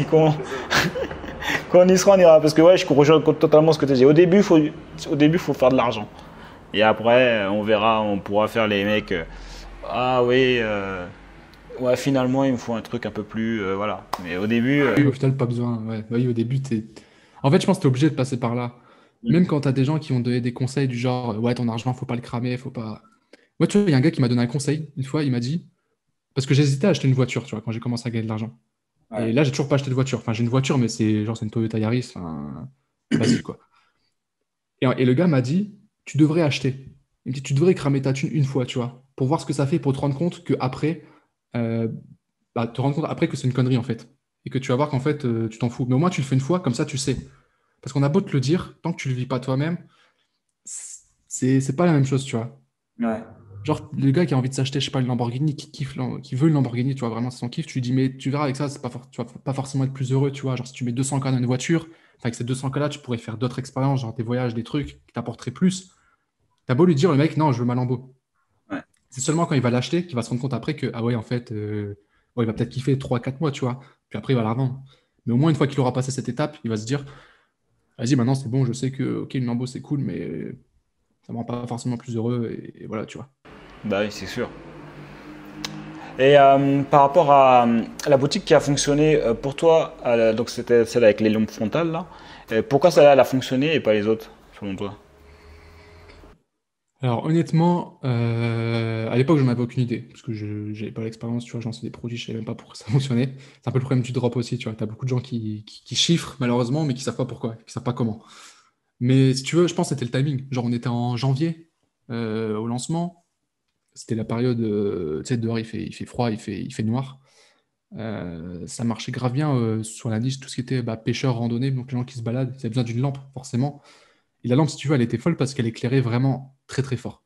quand on y sera, on ira. Parce que ouais, je rejoins totalement ce que tu dis. Au début, faut faire de l'argent. Et après, on verra, on pourra faire les mecs. Ah oui, ouais, finalement, il me faut un truc un peu plus. Voilà. Mais au début. Oui, au final, pas besoin. Ouais. Oui, au début, en fait, je pense que tu es obligé de passer par là. Même quand tu as des gens qui vont donner des conseils du genre, ouais, ton argent, faut pas le cramer, faut pas. Moi, tu vois, il y a un gars qui m'a donné un conseil une fois, il m'a dit, parce que j'hésitais à acheter une voiture, tu vois, quand j'ai commencé à gagner de l'argent. Ouais. Et là, j'ai toujours pas acheté de voiture. Enfin, j'ai une voiture, mais c'est une Toyota Yaris, enfin, basique, quoi. Et le gars m'a dit, tu devrais acheter. Il me dit, tu devrais cramer ta thune une fois, tu vois, pour voir ce que ça fait, pour te rendre compte que après, euh, bah, te rendre compte après que c'est une connerie, en fait. Et que tu vas voir qu'en fait, tu t'en fous. Mais au moins, tu le fais une fois, comme ça, tu sais. Parce qu'on a beau te le dire, tant que tu le vis pas toi-même, c'est pas la même chose, tu vois. Ouais. Genre, le gars qui a envie de s'acheter, je sais pas, une Lamborghini, qui kiffe, qui veut une Lamborghini, tu vois, vraiment, c'est son kiff, tu lui dis, mais tu verras, avec ça, tu vas pas forcément être plus heureux, tu vois. Genre, si tu mets 200 K dans une voiture, enfin, avec ces 200 K là, tu pourrais faire d'autres expériences, genre des voyages, des trucs qui t'apporteraient plus. T'as beau lui dire, le mec, non, je veux ma Lambo. Ouais. C'est seulement quand il va l'acheter qu'il va se rendre compte après que, ah ouais, en fait, ouais, il va peut-être kiffer 3 4 mois, tu vois. Puis après, il va la revendre. Mais au moins, une fois qu'il aura passé cette étape, il va se dire, vas-y, maintenant, c'est bon, je sais que, ok, une Lambo, c'est cool, mais ça me rend pas forcément plus heureux, et voilà, tu vois. Bah oui, c'est sûr. Et par rapport à la boutique qui a fonctionné pour toi, donc c'était celle avec les lampes frontales là, pourquoi celle-là elle a fonctionné et pas les autres, selon toi? Alors honnêtement, à l'époque, j'en avais aucune idée, parce que je n'avais pas l'expérience, tu vois, j'en sais des produits, je savais même pas pourquoi ça fonctionnait. C'est un peu le problème du drop aussi, tu vois. Tu as beaucoup de gens qui chiffrent, malheureusement, mais qui savent pas pourquoi, qui savent pas comment. Mais si tu veux, je pense que c'était le timing. Genre, on était en janvier au lancement. C'était la période, tu sais, dehors, il fait froid, il fait noir. Ça marchait grave bien sur la niche, tout ce qui était bah, pêcheur, randonnée, donc les gens qui se baladent, ils avaient besoin d'une lampe, forcément. Et la lampe, si tu veux, elle était folle parce qu'elle éclairait vraiment très très fort.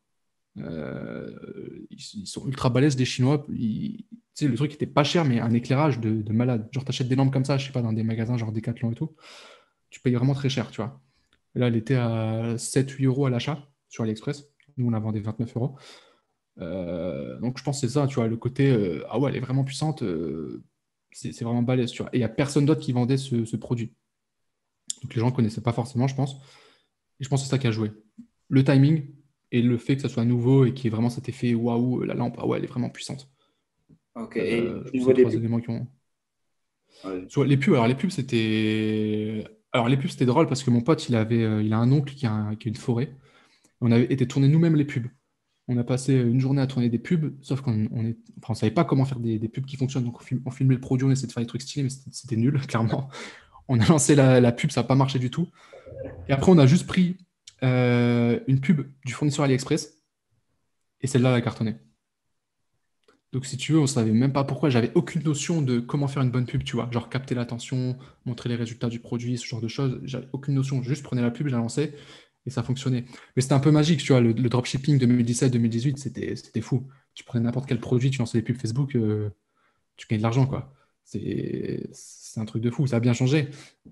Ils sont ultra balèzes, des Chinois. Tu sais, le truc était pas cher, mais un éclairage de malade. Genre, t'achètes des lampes comme ça, je sais pas, dans des magasins genre Decathlon et tout, tu payes vraiment très cher, tu vois. Et là, elle était à 7 8 € à l'achat sur AliExpress. Nous, on la vendait 29 €. Donc, je pense que c'est ça, tu vois, le côté, ah ouais, elle est vraiment puissante, c'est vraiment balèze, tu vois. Et il n'y a personne d'autre qui vendait ce produit. Donc, les gens ne connaissaient pas forcément, je pense. Et je pense que c'est ça qui a joué. Le timing et le fait que ça soit nouveau et qu'il y ait vraiment cet effet waouh, la lampe, ah ouais, elle est vraiment puissante. Ok, et Je au pense que c'est niveau les des trois pubs? éléments qui ont. Ouais. Les pubs, alors les pubs, c'était. Alors les pubs, c'était drôle parce que mon pote, il a un oncle qui a une forêt. On avait été tourner nous-mêmes les pubs. On a passé une journée à tourner des pubs, sauf on savait pas comment faire des pubs qui fonctionnent. Donc on filmait le produit, on essayait de faire des trucs stylés, mais c'était nul, clairement. On a lancé la pub, ça n'a pas marché du tout. Et après, on a juste pris une pub du fournisseur AliExpress et celle-là, elle a cartonné. Donc, si tu veux, on savait même pas pourquoi. J'avais aucune notion de comment faire une bonne pub, tu vois. Genre capter l'attention, montrer les résultats du produit, ce genre de choses. J'avais aucune notion. Je juste prenais la pub, je la lançais et ça fonctionnait. Mais c'était un peu magique, tu vois. Le dropshipping 2017-2018, c'était fou. Tu prenais n'importe quel produit, tu lançais des pubs Facebook, tu gagnais de l'argent, quoi. C'est un truc de fou. Ça a bien changé.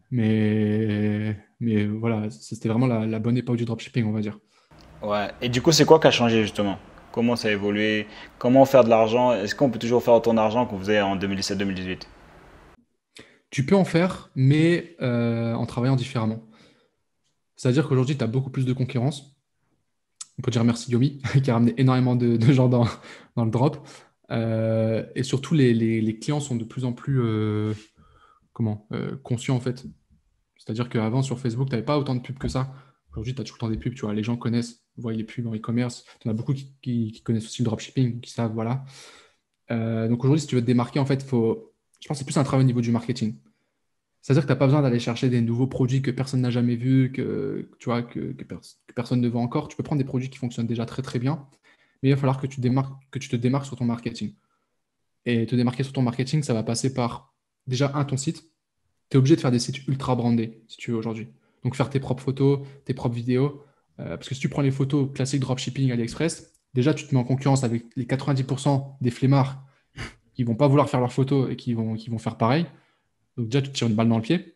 Mais voilà, c'était vraiment la bonne époque du dropshipping, on va dire. Ouais, et du coup, c'est quoi qui a changé justement? Comment ça a évolué? Comment faire de l'argent? Est-ce qu'on peut toujours faire autant d'argent qu'on faisait en 2017-2018? Tu peux en faire, mais en travaillant différemment. C'est-à-dire qu'aujourd'hui, tu as beaucoup plus de concurrence. On peut dire merci Yomi, qui a ramené énormément de gens dans le drop. Et surtout, les clients sont de plus en plus conscients en fait. C'est-à-dire qu'avant, sur Facebook, tu n'avais pas autant de pubs que ça. Aujourd'hui, tu as tout le temps des pubs, tu vois. Les gens connaissent, voient les pubs en e-commerce. Tu en as beaucoup qui connaissent aussi le dropshipping, qui savent, voilà. Donc aujourd'hui, si tu veux te démarquer, en fait, je pense que c'est plus un travail au niveau du marketing. C'est-à-dire que tu n'as pas besoin d'aller chercher des nouveaux produits que personne n'a jamais vus, tu vois, que personne ne voit encore. Tu peux prendre des produits qui fonctionnent déjà très très bien, mais il va falloir que tu te démarques sur ton marketing. Et te démarquer sur ton marketing, ça va passer par déjà ton site. Tu es obligé de faire des sites ultra brandés, si tu veux, aujourd'hui. Donc faire tes propres photos, tes propres vidéos. Parce que si tu prends les photos classiques dropshipping AliExpress, déjà tu te mets en concurrence avec les 90% des flemmards qui vont pas vouloir faire leurs photos et qui vont faire pareil. Donc déjà, tu te tires une balle dans le pied.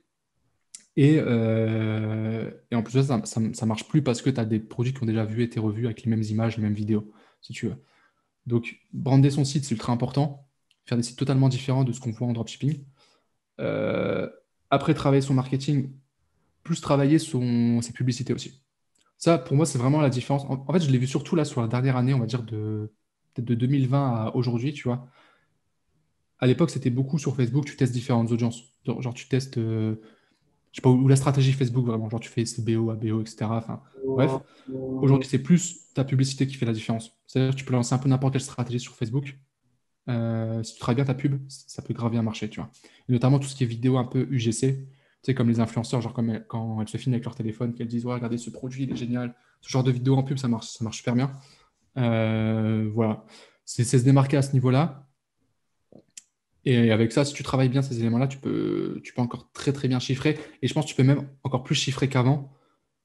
Et en plus de ça, ça marche plus parce que tu as des produits qui ont déjà vu et été revus avec les mêmes images, les mêmes vidéos, si tu veux. Donc, brander son site, c'est ultra important. Faire des sites totalement différents de ce qu'on voit en dropshipping. Euh, Après, travailler son marketing, plus travailler ses publicités aussi. Ça, pour moi, c'est vraiment la différence. En fait, je l'ai vu surtout là sur la dernière année, on va dire peut-être de 2020 à aujourd'hui, tu vois. À l'époque, c'était beaucoup sur Facebook, tu testes différentes audiences. Genre, tu testes je sais pas, ou la stratégie Facebook vraiment, genre tu fais CBO, ABO, etc. Enfin, bref, aujourd'hui c'est plus ta publicité qui fait la différence. C'est-à-dire que tu peux lancer un peu n'importe quelle stratégie sur Facebook. Si tu travailles bien ta pub, ça peut grave bien marcher, tu vois. Et notamment tout ce qui est vidéo un peu UGC, tu sais, comme les influenceurs, genre comme quand elles se filment avec leur téléphone, qu'elles disent, ouais, regardez ce produit, il est génial. Ce genre de vidéo en pub, ça marche super bien. Voilà. C'est se démarquer à ce niveau-là. Et avec ça, si tu travailles bien ces éléments-là, tu peux encore très très bien chiffrer. Et je pense que tu peux même encore plus chiffrer qu'avant.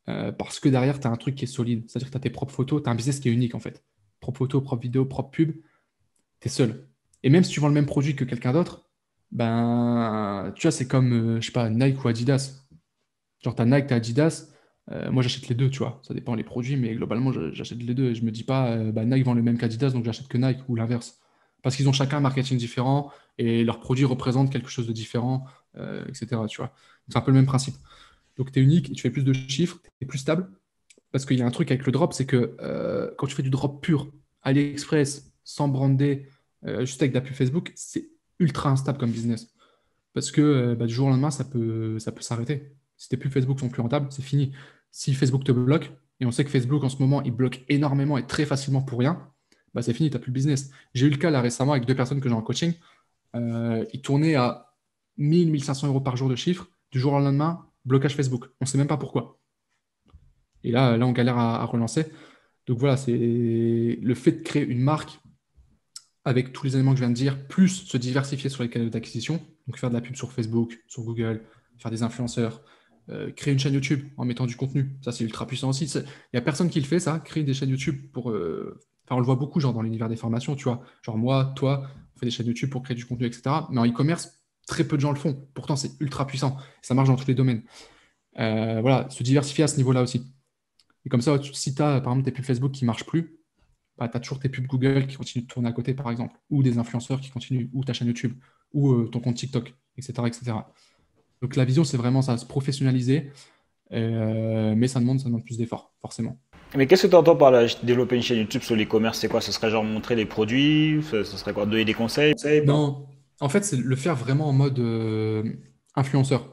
parce que derrière, tu as un truc qui est solide. C'est-à-dire que tu as tes propres photos, tu as un business qui est unique en fait. Propre photo, propre vidéo, propre pub, tu es seul. Et même si tu vends le même produit que quelqu'un d'autre, ben, tu vois, c'est comme, je sais pas, Nike ou Adidas. Genre, t'as Nike, t'as Adidas. Moi, j'achète les deux, tu vois. Ça dépend les produits, mais globalement, j'achète les deux. Et je me dis pas, bah, Nike vend le même qu'Adidas, donc j'achète que Nike ou l'inverse. Parce qu'ils ont chacun un marketing différent et leurs produits représentent quelque chose de différent, etc. Tu vois. Donc, c'est un peu le même principe. Donc, tu es unique et tu fais plus de chiffres, tu es plus stable. Parce qu'il y a un truc avec le drop, c'est que quand tu fais du drop pur, AliExpress, sans brander, juste avec de la pub Facebook, c'est ultra instable comme business. Parce que bah, du jour au lendemain, ça peut s'arrêter. Si tes pubs Facebook sont plus rentables, c'est fini. Si Facebook te bloque, et on sait que Facebook en ce moment, il bloque énormément et très facilement pour rien, bah, c'est fini, tu n'as plus de business. J'ai eu le cas là récemment avec deux personnes que j'ai en coaching. Ils tournaient à 1 500 € par jour de chiffre. Du jour au lendemain, blocage Facebook. On ne sait même pas pourquoi. Et là on galère à relancer. Donc voilà, c'est le fait de créer une marque avec tous les éléments que je viens de dire, plus se diversifier sur les canaux d'acquisition, donc faire de la pub sur Facebook, sur Google, faire des influenceurs, créer une chaîne YouTube en mettant du contenu. Ça, c'est ultra puissant aussi. Il n'y a personne qui le fait, ça, créer des chaînes YouTube pour. Enfin, on le voit beaucoup, genre dans l'univers des formations, tu vois. Genre moi, toi, on fait des chaînes YouTube pour créer du contenu, etc. Mais en e-commerce, très peu de gens le font. Pourtant, c'est ultra puissant. Ça marche dans tous les domaines. Voilà, se diversifier à ce niveau-là aussi. Et comme ça, si tu as, par exemple, tes pubs Facebook qui ne marchent plus, bah, tu as toujours tes pubs Google qui continuent de tourner à côté, par exemple, ou des influenceurs qui continuent, ou ta chaîne YouTube, ou ton compte TikTok, etc., etc. Donc la vision, c'est vraiment ça, se professionnaliser, mais ça demande plus d'efforts, forcément. Mais qu'est-ce que tu entends par là, développer une chaîne YouTube sur l'e-commerce? C'est quoi? Ce serait genre montrer les produits? Ce serait quoi? Donner des conseils? Non, en fait, c'est le faire vraiment en mode influenceur,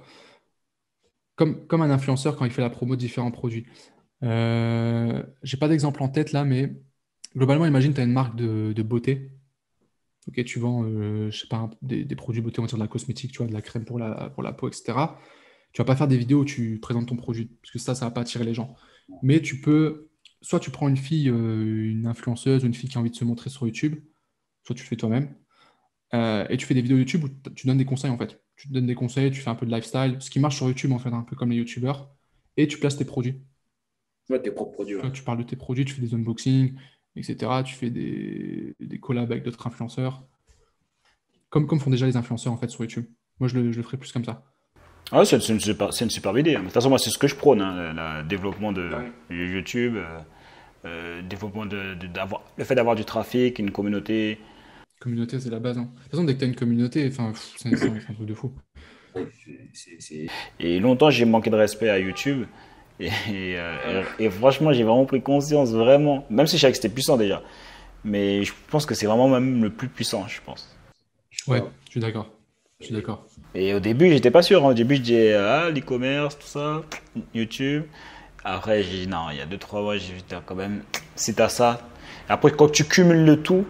comme un influenceur quand il fait la promo de différents produits. J'ai pas d'exemple en tête là, mais globalement, imagine, tu as une marque de beauté. Ok, tu vends, je sais pas, des produits beauté, on va dire de la cosmétique, tu vois, de la crème pour la peau, etc. Tu vas pas faire des vidéos où tu présentes ton produit, parce que ça va pas attirer les gens. Mais tu peux, soit tu prends une fille, une influenceuse, une fille qui a envie de se montrer sur YouTube, soit tu le fais toi-même, et tu fais des vidéos YouTube où tu donnes des conseils, en fait. Tu te donnes des conseils, tu fais un peu de lifestyle, ce qui marche sur YouTube, en fait, un peu comme les YouTubeurs, et tu places tes produits. Ouais, tes propres produits, Tu ouais. vois, tu parles de tes produits, tu fais des unboxings, etc. Tu fais des collabs avec d'autres influenceurs. Comme font déjà les influenceurs en fait sur YouTube. Moi, je le ferai plus comme ça. Ah, c'est une superbe idée, hein. De toute façon, moi, c'est ce que je prône, hein, le développement de YouTube, développement le fait d'avoir du trafic, une communauté. Communauté, c'est la base, hein. De toute façon, dès que tu as une communauté, enfin, c'est un truc de fou. Et longtemps, j'ai manqué de respect à YouTube. Et franchement, j'ai vraiment pris conscience, vraiment. Même si je savais que c'était puissant déjà. Mais je pense que c'est vraiment même le plus puissant, je pense. Ouais, je suis d'accord. Je suis d'accord. Et au début, j'étais pas sûr, hein. Au début, je disais, ah, l'e-commerce, tout ça, YouTube. Après, j'ai dit, non, il y a 2-3 mois, j'ai dit, quand même, si t'as ça. Et après, quand tu cumules le tout,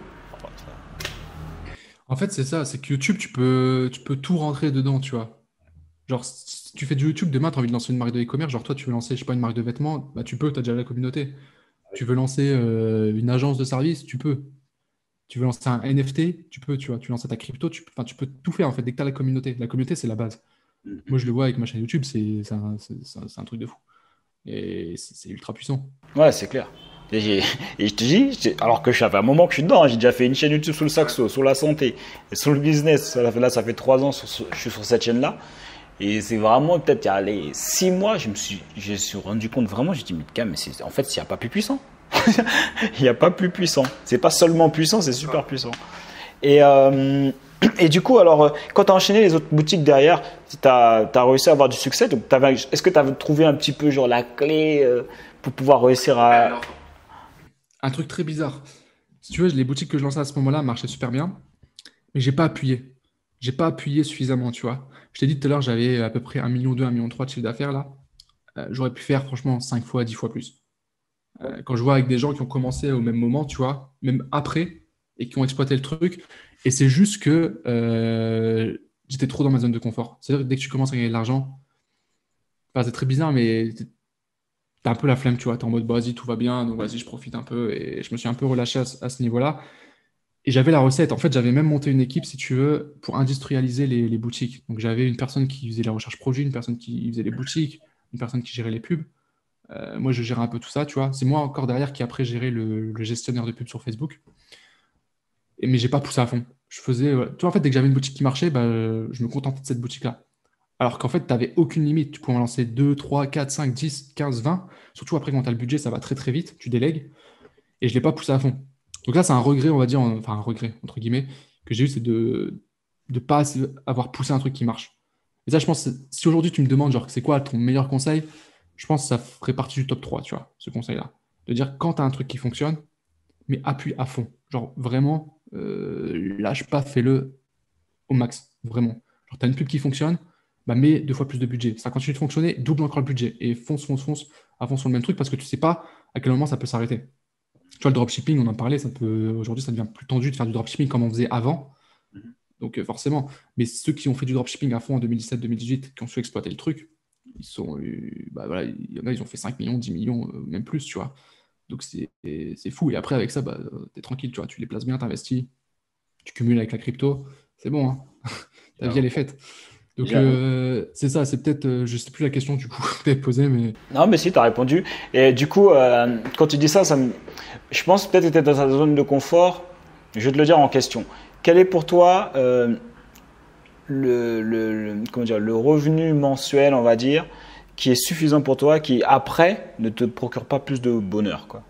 En fait, c'est ça, c'est que YouTube, tu peux tout rentrer dedans, tu vois. Genre, si tu fais du YouTube, demain, tu as envie de lancer une marque de e-commerce, genre toi, tu veux lancer, je sais pas, une marque de vêtements, bah tu peux, tu as déjà la communauté. Tu veux lancer une agence de service, tu peux. Tu veux lancer un NFT, tu peux, tu vois. Tu veux lancer ta crypto, enfin, tu peux tout faire, en fait, dès que tu as la communauté. La communauté, c'est la base. Moi, je le vois avec ma chaîne YouTube, c'est un truc de fou. Et c'est ultra puissant. ouais, c'est clair. Et, et je te dis, alors que ça fait un moment que je suis dedans, hein. J'ai déjà fait une chaîne YouTube sur le saxo, sur la santé, et sur le business. Là, ça fait 3 ans, je suis sur cette chaîne-là. Et c'est vraiment, peut-être, il y a les 6 mois, je me suis rendu compte vraiment, j'ai dit, mais gars, mais en fait, il n'y a pas plus puissant. Il n'y a pas plus puissant. C'est pas seulement puissant, c'est super puissant. Et, euh, et du coup, alors, quand tu as enchaîné les autres boutiques derrière, tu as réussi à avoir du succès. Donc, est-ce que tu as trouvé un petit peu genre, la clé pour pouvoir réussir à. Un truc très bizarre. Si tu veux, les boutiques que je lançais à ce moment-là marchaient super bien, mais j'ai pas appuyé. J'ai pas appuyé suffisamment, tu vois. Je t'ai dit tout à l'heure, j'avais à peu près 1,2 million, 1,3 million de chiffre d'affaires là. J'aurais pu faire franchement 5 fois, 10 fois plus. Quand je vois avec des gens qui ont commencé au même moment, tu vois, même après, et qui ont exploité le truc, et c'est juste que j'étais trop dans ma zone de confort. C'est-à-dire que dès que tu commences à gagner de l'argent, enfin, c'est très bizarre, mais t'as un peu la flemme, tu vois. T'es en mode, bah, vas-y, tout va bien, donc vas-y, je profite un peu. Et je me suis un peu relâché à ce niveau-là. Et j'avais la recette. En fait, j'avais même monté une équipe, si tu veux, pour industrialiser les boutiques. Donc, j'avais une personne qui faisait la recherche produit, une personne qui faisait les boutiques, une personne qui gérait les pubs. Moi, je gérais un peu tout ça, tu vois. C'est moi encore derrière qui après gérais le gestionnaire de pub sur Facebook. Mais j'ai pas poussé à fond. Je faisais, tu vois, en fait, dès que j'avais une boutique qui marchait, bah, je me contentais de cette boutique-là. Alors qu'en fait, tu n'avais aucune limite. Tu pouvais en lancer 2, 3, 4, 5, 10, 15, 20. Surtout après, quand tu as le budget, ça va très très vite. Tu délègues. Et je ne l'ai pas poussé à fond. Donc là, c'est un regret, on va dire, enfin un regret, entre guillemets, que j'ai eu, c'est de ne pas avoir poussé un truc qui marche. Et ça, je pense, si aujourd'hui tu me demandes, genre, c'est quoi ton meilleur conseil, je pense que ça ferait partie du top 3, tu vois, ce conseil-là. De dire, quand tu as un truc qui fonctionne, mais appuie à fond. Genre, vraiment, lâche pas, fais-le au max, vraiment. Genre, tu as une pub qui fonctionne, bah, mets 2 fois plus de budget. Ça continue de fonctionner, double encore le budget. Et fonce, fonce, fonce, à fond sur le même truc parce que tu sais pas à quel moment ça peut s'arrêter. Tu vois, le dropshipping, on en parlait, ça peut aujourd'hui, ça devient plus tendu de faire du dropshipping comme on faisait avant. Donc forcément, mais ceux qui ont fait du dropshipping à fond en 2017-2018, qui ont su exploiter le truc, bah, voilà, il y en a, ils ont fait 5 millions, 10 millions, même plus, tu vois. Donc c'est fou. Et après, avec ça, bah, t'es tranquille, tu vois, tu les places bien, t'investis, tu cumules avec la crypto, c'est bon, hein. Ta vie, elle est faite. Donc J'avoue. c'est ça, c'est peut-être, je sais plus la question du coup, peut-être posée, mais Non, mais si, tu as répondu. Et du coup, quand tu dis ça, je pense peut-être que tu es dans ta zone de confort. Je vais te le dire en question. Quel est pour toi comment dire, le revenu mensuel, on va dire, qui est suffisant pour toi, qui après ne te procure pas plus de bonheur, quoi?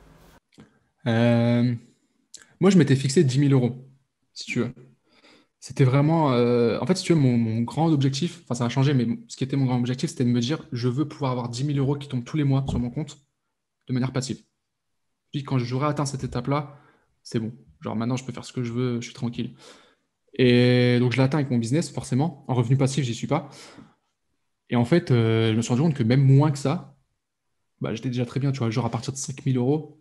euh, moi, je m'étais fixé 10 000 euros, si tu veux. C'était vraiment, en fait, si tu veux, mon grand objectif, enfin, ça a changé, mais ce qui était mon grand objectif, c'était de me dire, je veux pouvoir avoir 10 000 euros qui tombent tous les mois sur mon compte de manière passive. Puis quand j'aurai atteint cette étape-là, c'est bon. Genre maintenant, je peux faire ce que je veux, je suis tranquille. Et donc, je l'ai atteint avec mon business, forcément. En revenu passif, j'y suis pas. Et en fait, je me suis rendu compte que même moins que ça, bah, j'étais déjà très bien. Tu vois, genre à partir de 5 000 euros,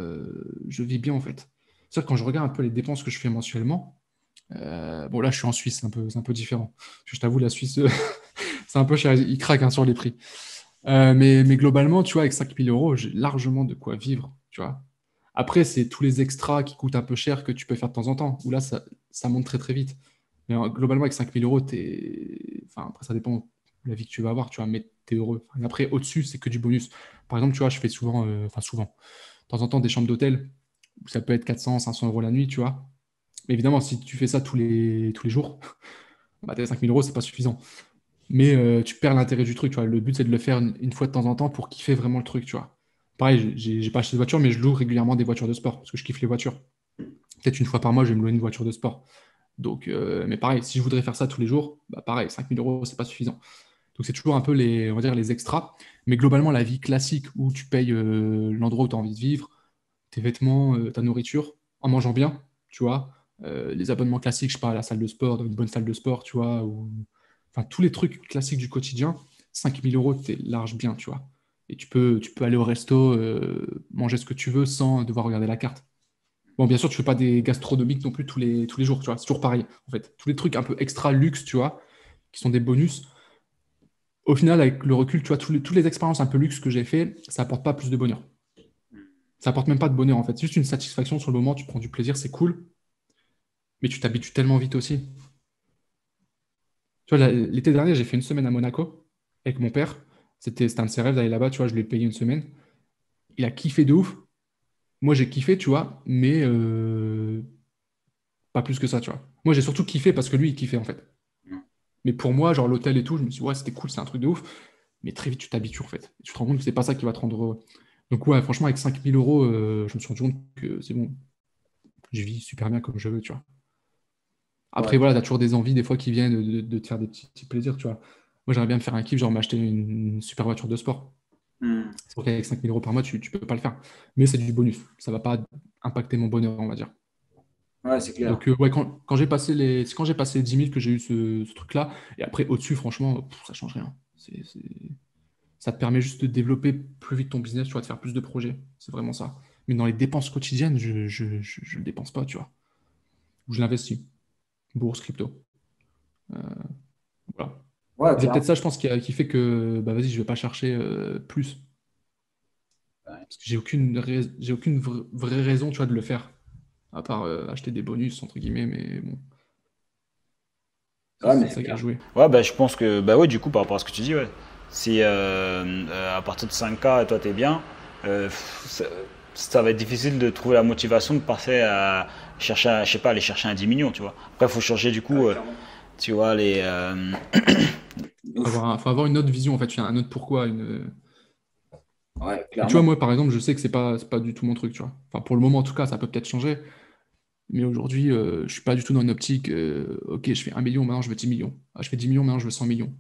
je vis bien en fait. C'est-à-dire que quand je regarde un peu les dépenses que je fais mensuellement, bon là, je suis en Suisse, c'est un peu différent. Parce que je t'avoue, la Suisse, c'est un peu cher, ils craquent hein, sur les prix. Mais globalement, tu vois, avec 5 000 euros, j'ai largement de quoi vivre, tu vois. Après, c'est tous les extras qui coûtent un peu cher que tu peux faire de temps en temps, où là, ça monte très très vite. Mais globalement, avec 5 000 euros, enfin, après, ça dépend de la vie que tu vas avoir, tu vois, mais t'es heureux. Enfin, et après, au-dessus, c'est que du bonus. Par exemple, tu vois, je fais souvent, enfin souvent, de temps en temps, des chambres d'hôtel, où ça peut être 400, 500 euros la nuit, tu vois. Mais évidemment, si tu fais ça tous les jours, bah, tes 5 000 euros, c'est pas suffisant. Mais tu perds l'intérêt du truc, tu vois. Le but, c'est de le faire une fois de temps en temps pour kiffer vraiment le truc, tu vois. Pareil, j'ai pas acheté de voiture, mais je loue régulièrement des voitures de sport parce que je kiffe les voitures. Peut-être une fois par mois, je vais me louer une voiture de sport. Donc, mais pareil, si je voudrais faire ça tous les jours, bah pareil, 5 000 euros, c'est pas suffisant. Donc, c'est toujours un peu on va dire, les extras. Mais globalement, la vie classique où tu payes l'endroit où tu as envie de vivre, tes vêtements, ta nourriture, en mangeant bien, tu vois. Les abonnements classiques, je sais pas, à la salle de sport, dans une bonne salle de sport, tu vois, ou enfin tous les trucs classiques du quotidien, 5 000 euros, t'es large bien, tu vois. Et tu peux aller au resto, manger ce que tu veux sans devoir regarder la carte. Bon, bien sûr, tu fais pas des gastronomiques non plus tous les jours, tu vois. C'est toujours pareil, en fait. Tous les trucs un peu extra luxe, tu vois, qui sont des bonus. Au final, avec le recul, tu vois, toutes les expériences un peu luxe que j'ai fait, ça apporte pas plus de bonheur. Ça apporte même pas de bonheur, en fait. C'est juste une satisfaction sur le moment, tu prends du plaisir, c'est cool, mais tu t'habitues tellement vite aussi. Tu vois, l'été dernier, j'ai fait une semaine à Monaco avec mon père. C'était un de ses rêves d'aller là-bas, tu vois, je lui ai payé une semaine. Il a kiffé de ouf. Moi, j'ai kiffé, tu vois, mais pas plus que ça, tu vois. Moi, j'ai surtout kiffé parce que lui, il kiffait, en fait. Mais pour moi, genre l'hôtel et tout, je me suis dit, ouais, c'était cool, c'est un truc de ouf. Mais très vite, tu t'habitues, en fait. Et tu te rends compte que c'est pas ça qui va te rendre heureux. Donc, ouais, franchement, avec 5 000 euros, je me suis rendu compte que c'est bon, je vis super bien comme je veux, tu vois. Ouais. Après, voilà, t'as toujours des envies, des fois, qui viennent de te faire des petits plaisirs, tu vois. Moi, j'aimerais bien me faire un kiff, genre m'acheter une super voiture de sport. Hmm. C'est sûr qu'avec 5 000 euros par mois, tu peux pas le faire. Mais c'est du bonus. Ça va pas impacter mon bonheur, on va dire. Ouais, c'est clair. Donc, ouais, quand c'est quand j'ai passé les 10 000 que j'ai eu ce truc-là. Et après, au-dessus, franchement, ça change rien. Ça te permet juste de développer plus vite ton business, tu vois, de faire plus de projets. C'est vraiment ça. Mais dans les dépenses quotidiennes, je le dépense pas, tu vois. Ou je l'investis. Bourse, crypto. Voilà. Ouais, Et c'est clairement. peut-être ça, je pense, qui fait que, bah vas-y, je vais pas chercher plus. Ouais. Parce que j'ai aucune vraie raison, tu vois, de le faire. À part acheter des bonus, entre guillemets, mais bon, c'est Ouais, mais c'est c'est ça qui a clair. joué. Ouais, bah, je pense que, bah ouais, du coup, par rapport à ce que tu dis, ouais. Si à partir de 5K, toi, t'es bien, ça, ça va être difficile de trouver la motivation de passer à chercher, je sais pas, aller chercher un 10 millions, tu vois. Après, il faut changer du coup, tu vois, Faut avoir une autre vision, en fait, un autre pourquoi. Ouais, Et tu vois, clairement. moi, par exemple, je sais que c'est pas du tout mon truc, tu vois. Enfin, pour le moment, en tout cas, ça peut peut-être changer. Mais aujourd'hui, je suis pas du tout dans une optique, ok, je fais 1 million, maintenant je veux 10 millions. Ah, je fais 10 millions, maintenant je veux 100 millions.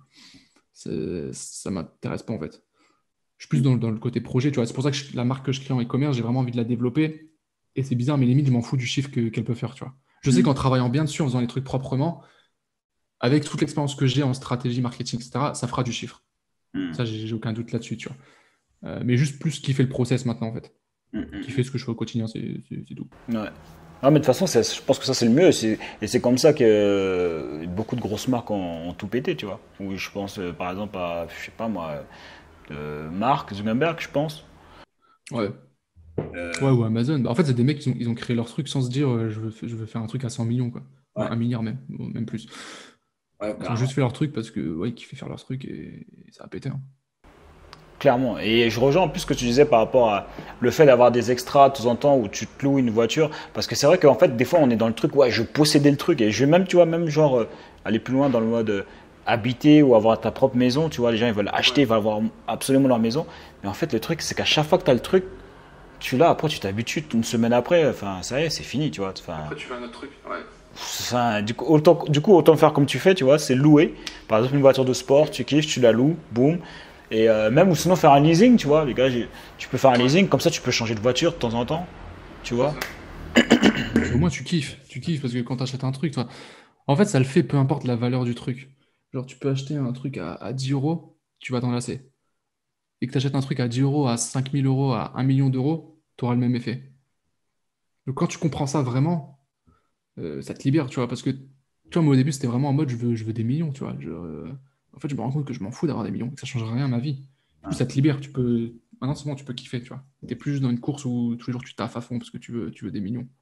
Ça m'intéresse pas, en fait. Je suis plus dans le côté projet, tu vois. C'est pour ça que la marque que je crée en e-commerce, j'ai vraiment envie de la développer. Et c'est bizarre, mais limite, je m'en fous du chiffre qu'elle peut faire, tu vois. Je sais Mm, qu'en travaillant bien dessus, en faisant les trucs proprement, avec toute l'expérience que j'ai en stratégie, marketing, etc., ça fera du chiffre. mm, Ça, j'ai aucun doute là-dessus, tu vois. Mais juste plus kiffer le process maintenant, en fait. mm, Kiffer ce que je fais au quotidien, c'est tout. ouais. Ah, mais de toute façon, je pense que ça, c'est le mieux. Et c'est comme ça que beaucoup de grosses marques ont tout pété, tu vois. Oui, je pense, par exemple, à, je sais pas moi, Mark Zuckerberg, je pense. Ouais. Ouais, Euh, ou Amazon. Bah, en fait, c'est des mecs qui ont créé leur truc sans se dire je veux faire un truc à 100 millions, quoi. Ou ouais, 1 milliard même, ou même plus. ouais, Ils ont clairement. juste fait leur truc parce que, ouais, ils kiffaient faire leur truc et ça a pété, hein. Clairement. Et je rejoins en plus ce que tu disais par rapport à le fait d'avoir des extras de temps en temps où tu te loues une voiture. Parce que c'est vrai qu'en fait, des fois, on est dans le truc, ouais, je possédais le truc. Et je vais même, tu vois, même genre aller plus loin dans le mode habiter ou avoir ta propre maison. Tu vois, les gens, ils veulent acheter, ils veulent avoir absolument leur maison. Mais en fait, le truc, c'est qu'à chaque fois que tu as le truc, tu l'as, après, tu t'habitues. Une semaine après, enfin, ça y est, c'est fini, tu vois. Enfin, Après, tu fais un autre truc. Ouais. enfin, du coup, autant faire comme tu fais, tu vois, c'est louer. Par exemple, une voiture de sport, tu kiffes, tu la loues, boum. Et même ou sinon faire un leasing, tu vois, les gars, tu peux faire un leasing, comme ça tu peux changer de voiture de temps en temps, tu C'est vois. ça. Au moins, tu kiffes parce que quand tu achètes un truc, toi, en fait, ça le fait peu importe la valeur du truc. Genre, tu peux acheter un truc à 10 euros, tu vas t'en lasser. Et que tu achètes un truc à 10 euros, à 5 000 euros, à 1 million d'euros, tu auras le même effet. Donc, quand tu comprends ça vraiment, ça te libère, tu vois. Parce que, tu vois, moi, au début, c'était vraiment en mode je veux des millions, tu vois. En fait, je me rends compte que je m'en fous d'avoir des millions, que ça change rien à ma vie. Du coup, ça te libère. Maintenant, c'est bon, tu peux kiffer, tu vois. T'es plus juste dans une course où tous les jours tu taffes à fond parce que tu veux des millions.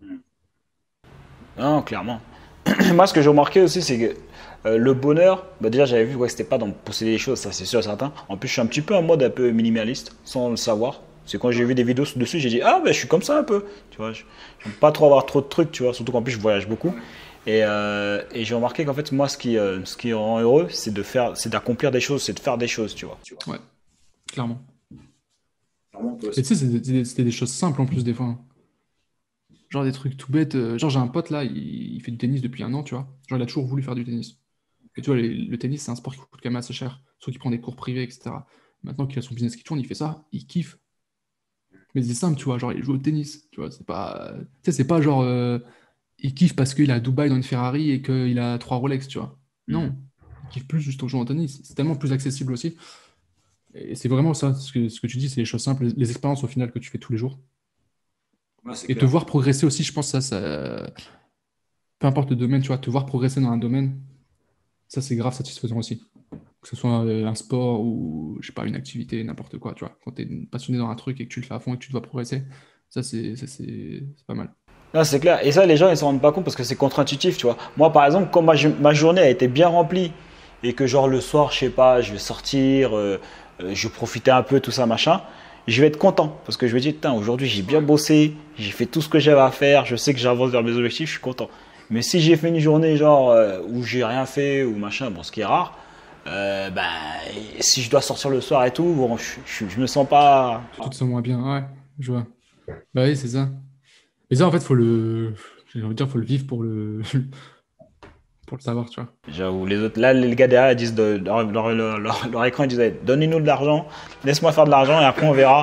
Non, clairement. Moi, ce que j'ai remarqué aussi, c'est que le bonheur, bah, déjà j'avais vu ouais, que c'était pas dans posséder les choses, ça c'est sûr et certain. En plus, je suis un petit peu en mode un peu minimaliste, sans le savoir. C'est quand j'ai vu des vidéos dessus, j'ai dit, ah, ben je suis comme ça un peu. Tu vois, j'aime pas trop avoir trop de trucs, tu vois, surtout qu'en plus, je voyage beaucoup. Et j'ai remarqué qu'en fait, moi, ce qui rend heureux, c'est d'accomplir des choses, c'est de faire des choses, tu vois. Ouais, clairement. Clairement, toi Et aussi. tu sais, c'était des choses simples en plus, des fois, hein. Genre des trucs tout bêtes. Genre, j'ai un pote là, il fait du tennis depuis 1 an, tu vois. Genre, il a toujours voulu faire du tennis. Et tu vois, le tennis, c'est un sport qui coûte quand même assez cher. Sauf qu'il prend des cours privés, etc. Maintenant qu'il a son business qui tourne, il fait ça, il kiffe. Mais c'est simple, tu vois. Genre, il joue au tennis, tu vois. Tu sais, c'est pas genre, il kiffe parce qu'il est à Dubaï dans une Ferrari et qu'il a 3 Rolex, tu vois. Hmm. Non, il kiffe plus juste en jouant au tennis. C'est tellement plus accessible aussi. Et c'est vraiment ça, ce que tu dis, c'est les choses simples, les expériences au final que tu fais tous les jours. Ouais, c'est Et te clair. voir progresser aussi, je pense, peu importe le domaine, tu vois, te voir progresser dans un domaine, ça, c'est grave satisfaisant aussi. Que ce soit un sport ou, je sais pas, une activité, n'importe quoi, tu vois. Quand tu es passionné dans un truc et que tu le fais à fond et que tu dois progresser, ça, c'est pas mal. Non, c'est clair. Et ça, les gens, ils s'en rendent pas compte parce que c'est contre-intuitif, tu vois. Moi, par exemple, quand ma journée a été bien remplie et que, genre, le soir, je sais pas, je vais sortir, je vais profiter un peu, tout ça, machin, je vais être content parce que je vais dire, putain, aujourd'hui, j'ai bien bossé, j'ai fait tout ce que j'avais à faire, je sais que j'avance vers mes objectifs, je suis content. Mais si j'ai fait une journée, genre, où j'ai rien fait ou machin, bon, ce qui est rare, ben, si je dois sortir le soir et tout, bon, je me sens pas. Tout se moins bien, ouais, je vois. Bah oui, c'est ça. Et ça, en fait, j'ai envie de dire, faut le vivre pour le savoir, tu vois. J'avoue, les autres, là, les gars derrière, ils disent leur écran, ils disent, eh, donnez-nous de l'argent, laisse-moi faire de l'argent et après on verra.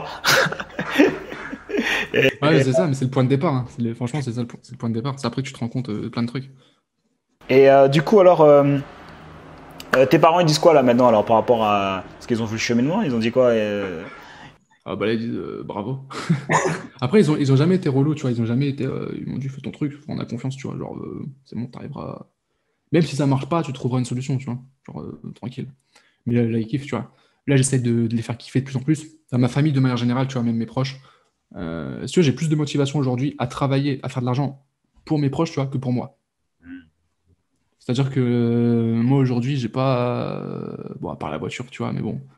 Ouais, mais c'est ça, mais c'est le point de départ, hein. Franchement, c'est ça c'est le point de départ. C'est après que tu te rends compte de plein de trucs. Et du coup, alors, tes parents, ils disent quoi là maintenant, alors, par rapport à ce qu'ils ont vu le cheminement? Ils ont dit quoi Ah bah là, ils disent bravo. Après, ils ont jamais été relous, tu vois. Ils ont jamais été. Ils m'ont dit fais ton truc, on a confiance, tu vois. Genre, c'est bon, t'arriveras. Même si ça marche pas, tu trouveras une solution, tu vois. Genre, tranquille. Mais là, ils kiffent, tu vois. Là, j'essaie de les faire kiffer de plus en plus. Dans ma famille, de manière générale, tu vois, même mes proches. Si tu vois, j'ai plus de motivation aujourd'hui à travailler, à faire de l'argent pour mes proches, tu vois, que pour moi. C'est-à-dire que moi aujourd'hui, j'ai pas. Bon, à part la voiture, tu vois, mais bon.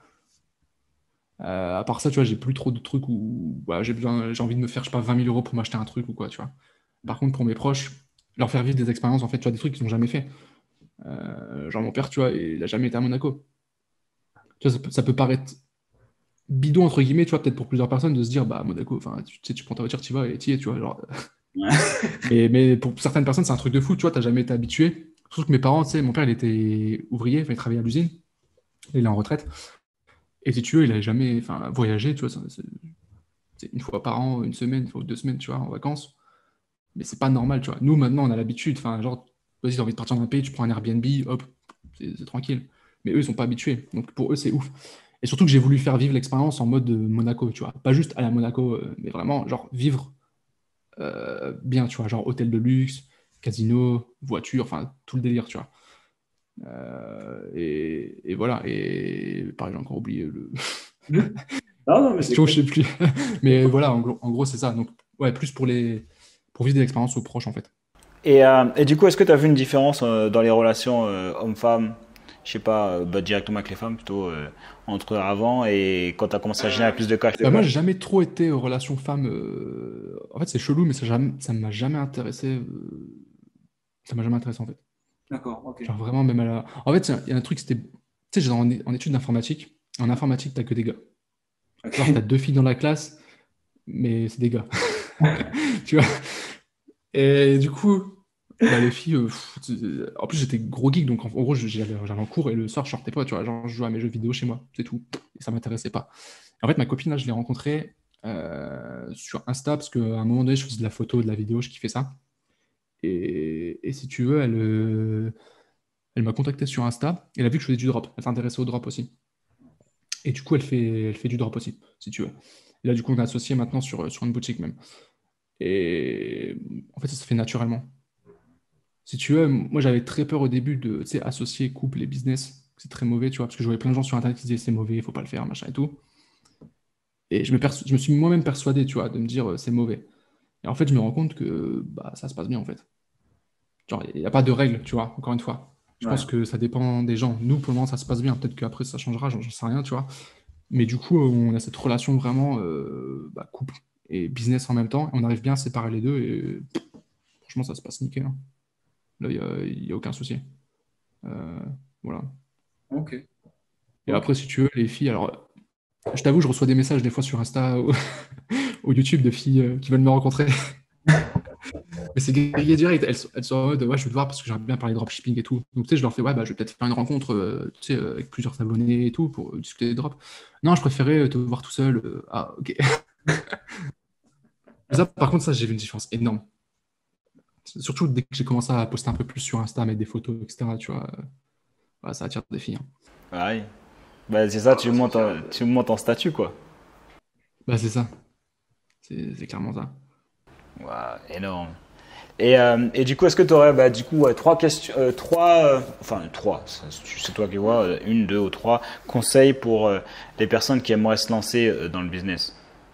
À part ça, tu vois, j'ai plus trop de trucs où bah, j'ai envie de me faire, je sais pas, 20 000 euros pour m'acheter un truc ou quoi, tu vois. Par contre, pour mes proches, leur faire vivre des expériences, en fait, tu vois, des trucs qu'ils n'ont jamais fait. Genre mon père, tu vois, il a jamais été à Monaco. Tu vois, ça peut paraître bidon, entre guillemets, tu vois, peut-être pour plusieurs personnes, de se dire, bah, Monaco, enfin, tu sais, tu prends ta voiture, tu y vas et tu y es, tu vois, genre. Ouais. Mais pour certaines personnes, c'est un truc de fou, tu vois, t'as jamais été habitué. Surtout que mes parents, tu sais, mon père, il était ouvrier, enfin, il travaillait à l'usine, il est en retraite. Et si tu veux, il a jamais, enfin, voyagé, tu vois, c'est une fois par an, une semaine, une fois 2 semaines, tu vois, en vacances. Mais c'est pas normal, tu vois. Nous, maintenant, on a l'habitude, enfin, genre, vas-y, t'as envie de partir dans un pays, tu prends un Airbnb, hop, c'est tranquille. Mais eux, ils sont pas habitués. Donc pour eux, c'est ouf. Et surtout que j'ai voulu faire vivre l'expérience en mode Monaco, tu vois. Pas juste à la Monaco, mais vraiment, genre, vivre bien, tu vois. Genre, hôtel de luxe, casino, voiture, enfin, tout le délire, tu vois. Et voilà. Et pareil, j'ai encore oublié le Non, non, mais c'est question, cool. je sais plus. Mais voilà, en gros, c'est ça. Donc, ouais, plus pour vivre des expériences aux proches, en fait. Et du coup, est-ce que tu as vu une différence dans les relations hommes-femmes, je sais pas, bah, directement avec les femmes plutôt, entre avant et quand tu as commencé à générer plus de cash? Bah, moi, j'ai jamais trop été aux relations femmes. En fait, c'est chelou, mais ça m'a jamais intéressé. Ça m'a jamais intéressé, en fait. D'accord, ok. Genre, vraiment, même à la. En fait, il y a un truc, c'était. Tu sais, j'étais en études d'informatique. En informatique, t'as que des gars. Genre, t'as Ok. 2 filles dans la classe, mais c'est des gars. Tu vois? Et du coup, bah, les filles, en plus j'étais gros geek, donc en gros j'allais en cours et le soir je sortais pas, tu vois, genre je jouais à mes jeux vidéo chez moi, c'est tout. Et ça m'intéressait pas. En fait, ma copine, là, je l'ai rencontrée sur Insta, parce qu'à un moment donné, je faisais de la photo, de la vidéo, je kiffais ça. Et si tu veux, elle m'a contacté sur Insta, elle a vu que je faisais du drop, elle s'intéressait au drop aussi. Et du coup, elle fait du drop aussi, si tu veux. Et là, du coup, on est associés maintenant sur une boutique même. Et en fait, ça se fait naturellement. Si tu veux, moi j'avais très peur au début de, tu sais, associer couple et business. C'est très mauvais, tu vois, parce que je voyais plein de gens sur Internet qui disaient c'est mauvais, il faut pas le faire, machin et tout. Et je me suis moi-même persuadé, tu vois, de me dire c'est mauvais. Et en fait, je me rends compte que bah, ça se passe bien, en fait. Genre, il n'y a pas de règle, tu vois, encore une fois. Je Ouais. pense que ça dépend des gens. Nous, pour le moment, ça se passe bien. Peut-être qu'après, ça changera, j'en sais rien, tu vois. Mais du coup, on a cette relation vraiment bah, couple et business en même temps. Et on arrive bien à séparer les deux. Et franchement, ça se passe nickel, hein. Là, il y a aucun souci. Euh, voilà. Ok. Et Ok. après, si tu veux, les filles, alors, je t'avoue, je reçois des messages des fois sur Insta ou, ou YouTube de filles qui veulent me rencontrer. Mais c'est grillé direct. Elles sont en mode, ouais, je veux te voir parce que j'aimerais bien parler de dropshipping et tout. Donc, tu sais, je leur fais, ouais, bah, je vais peut-être faire une rencontre, tu sais, avec plusieurs abonnés et tout pour discuter des drops. Non, je préférais te voir tout seul. Ah, ok. Mais ça, par contre, ça, j'ai vu une différence énorme. Surtout dès que j'ai commencé à poster un peu plus sur Insta, mettre des photos, etc., tu vois, bah, ça attire des filles, hein. Ouais. Bah, c'est ça, tu montes en statut, quoi. Bah, c'est ça. C'est clairement ça. Waouh, énorme. Et du coup, est-ce que tu aurais bah, du coup trois questions, enfin trois, c'est toi qui vois, une, deux ou trois conseils pour les personnes qui aimeraient se lancer dans le business?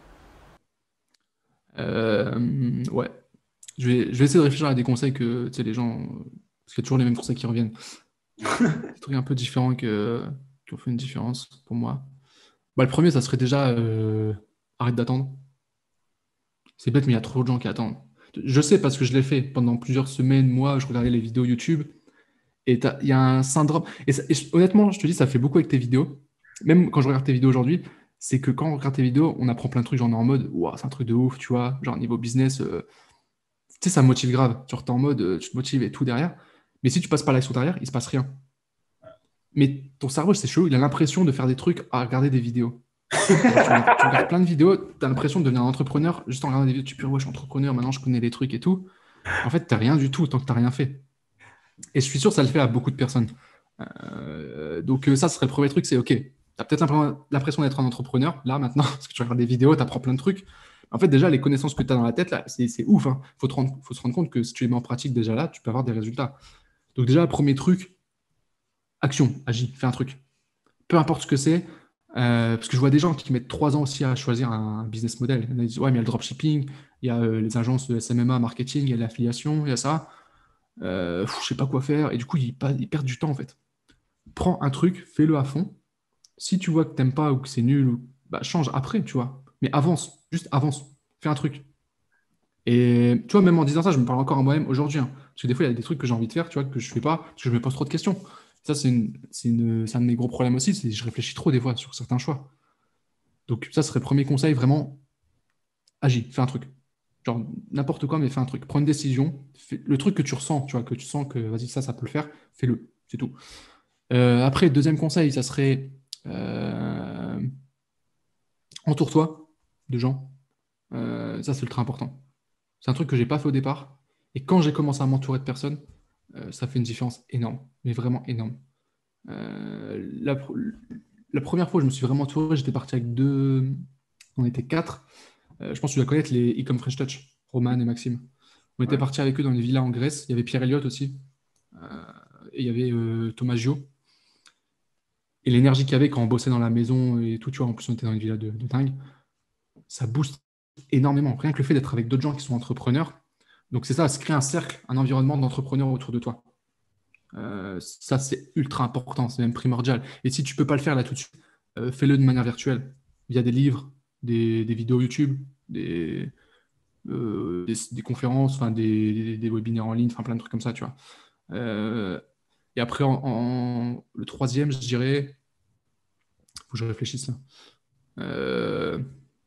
Ouais. Je vais essayer de réfléchir à des conseils que, tu sais, les gens. Parce qu'il y a toujours les mêmes conseils qui reviennent. Des trucs un peu différents qui ont fait une différence pour moi. Bah, le premier, ça serait déjà arrête d'attendre. C'est bête, mais il y a trop de gens qui attendent. Je sais parce que je l'ai fait pendant plusieurs semaines, mois, je regardais les vidéos YouTube et il y a un syndrome. Honnêtement, je te dis, ça fait beaucoup avec tes vidéos. Même quand je regarde tes vidéos aujourd'hui, c'est que quand on regarde tes vidéos, on apprend plein de trucs, genre on est en mode, ouah, c'est un truc de ouf, tu vois, genre niveau business, tu sais, ça me motive grave. Genre, t'es en mode, tu te motives et tout derrière. Mais si tu passes pas l'action derrière, il se passe rien. Mais ton cerveau, c'est chaud, il a l'impression de faire des trucs à regarder des vidéos. Genre, tu regardes plein de vidéos, tu as l'impression de devenir un entrepreneur juste en regardant des vidéos. Tu peux, ouais, je suis entrepreneur, maintenant je connais les trucs et tout. En fait, t'as rien du tout tant que t'as rien fait. Et je suis sûr que ça le fait à beaucoup de personnes. Donc, ça, ce serait le premier truc, c'est OK. T'as peut-être l'impression d'être un entrepreneur, là, maintenant, parce que tu regardes des vidéos, t'apprends plein de trucs. En fait, déjà, les connaissances que tu as dans la tête, là, c'est ouf, hein. Faut se rendre compte que si tu les mets en pratique déjà là, tu peux avoir des résultats. Donc, déjà, premier truc, action, agis, fais un truc. Peu importe ce que c'est, parce que je vois des gens qui mettent 3 ans aussi à choisir un business model. Ils disent, ouais, mais il y a le dropshipping, il y a les agences de SMMA, marketing, il y a l'affiliation, il y a ça. Je sais pas quoi faire, et du coup, ils perdent du temps, en fait. Prends un truc, fais-le à fond. Si tu vois que t'aimes pas ou que c'est nul, bah, change après, tu vois. Mais avance, juste avance, fais un truc. Et tu vois, même en disant ça, je me parle encore à moi-même aujourd'hui, hein. Parce que des fois, il y a des trucs que j'ai envie de faire, tu vois, que je fais pas, parce que je me pose trop de questions. Ça, c'est un de mes gros problèmes aussi, c'est que je réfléchis trop des fois sur certains choix. Donc ça serait le premier conseil, vraiment, agis, fais un truc. Genre, n'importe quoi, mais fais un truc. Prends une décision, le truc que tu ressens, tu vois, que tu sens que, vas-y, ça peut le faire, fais-le, c'est tout. Après, deuxième conseil, ça serait, euh, entoure-toi de gens. Ça, c'est ultra important. C'est un truc que j'ai pas fait au départ. Et quand j'ai commencé à m'entourer de personnes, ça fait une différence énorme, mais vraiment énorme. La première fois où je me suis vraiment entouré, j'étais parti avec deux. On était quatre. Je pense que tu dois connaître les Ecom French Touch, Roman et Maxime. On était Ouais. partis avec eux dans une villa en Grèce. Il y avait Pierre Elliott aussi. Et il y avait Thomas Gio. Et l'énergie qu'il y avait quand on bossait dans la maison et tout, tu vois, en plus on était dans une villa de dingue, ça booste énormément. Rien que le fait d'être avec d'autres gens qui sont entrepreneurs. Donc c'est ça, se créer un cercle, un environnement d'entrepreneurs autour de toi. Ça, c'est ultra important, c'est même primordial. Et si tu peux pas le faire là tout de suite, fais-le de manière virtuelle, via des livres, des vidéos YouTube, des conférences, enfin des webinaires en ligne, enfin plein de trucs comme ça, tu vois. Euh, et après, le troisième, je dirais, faut que je réfléchisse là. Euh,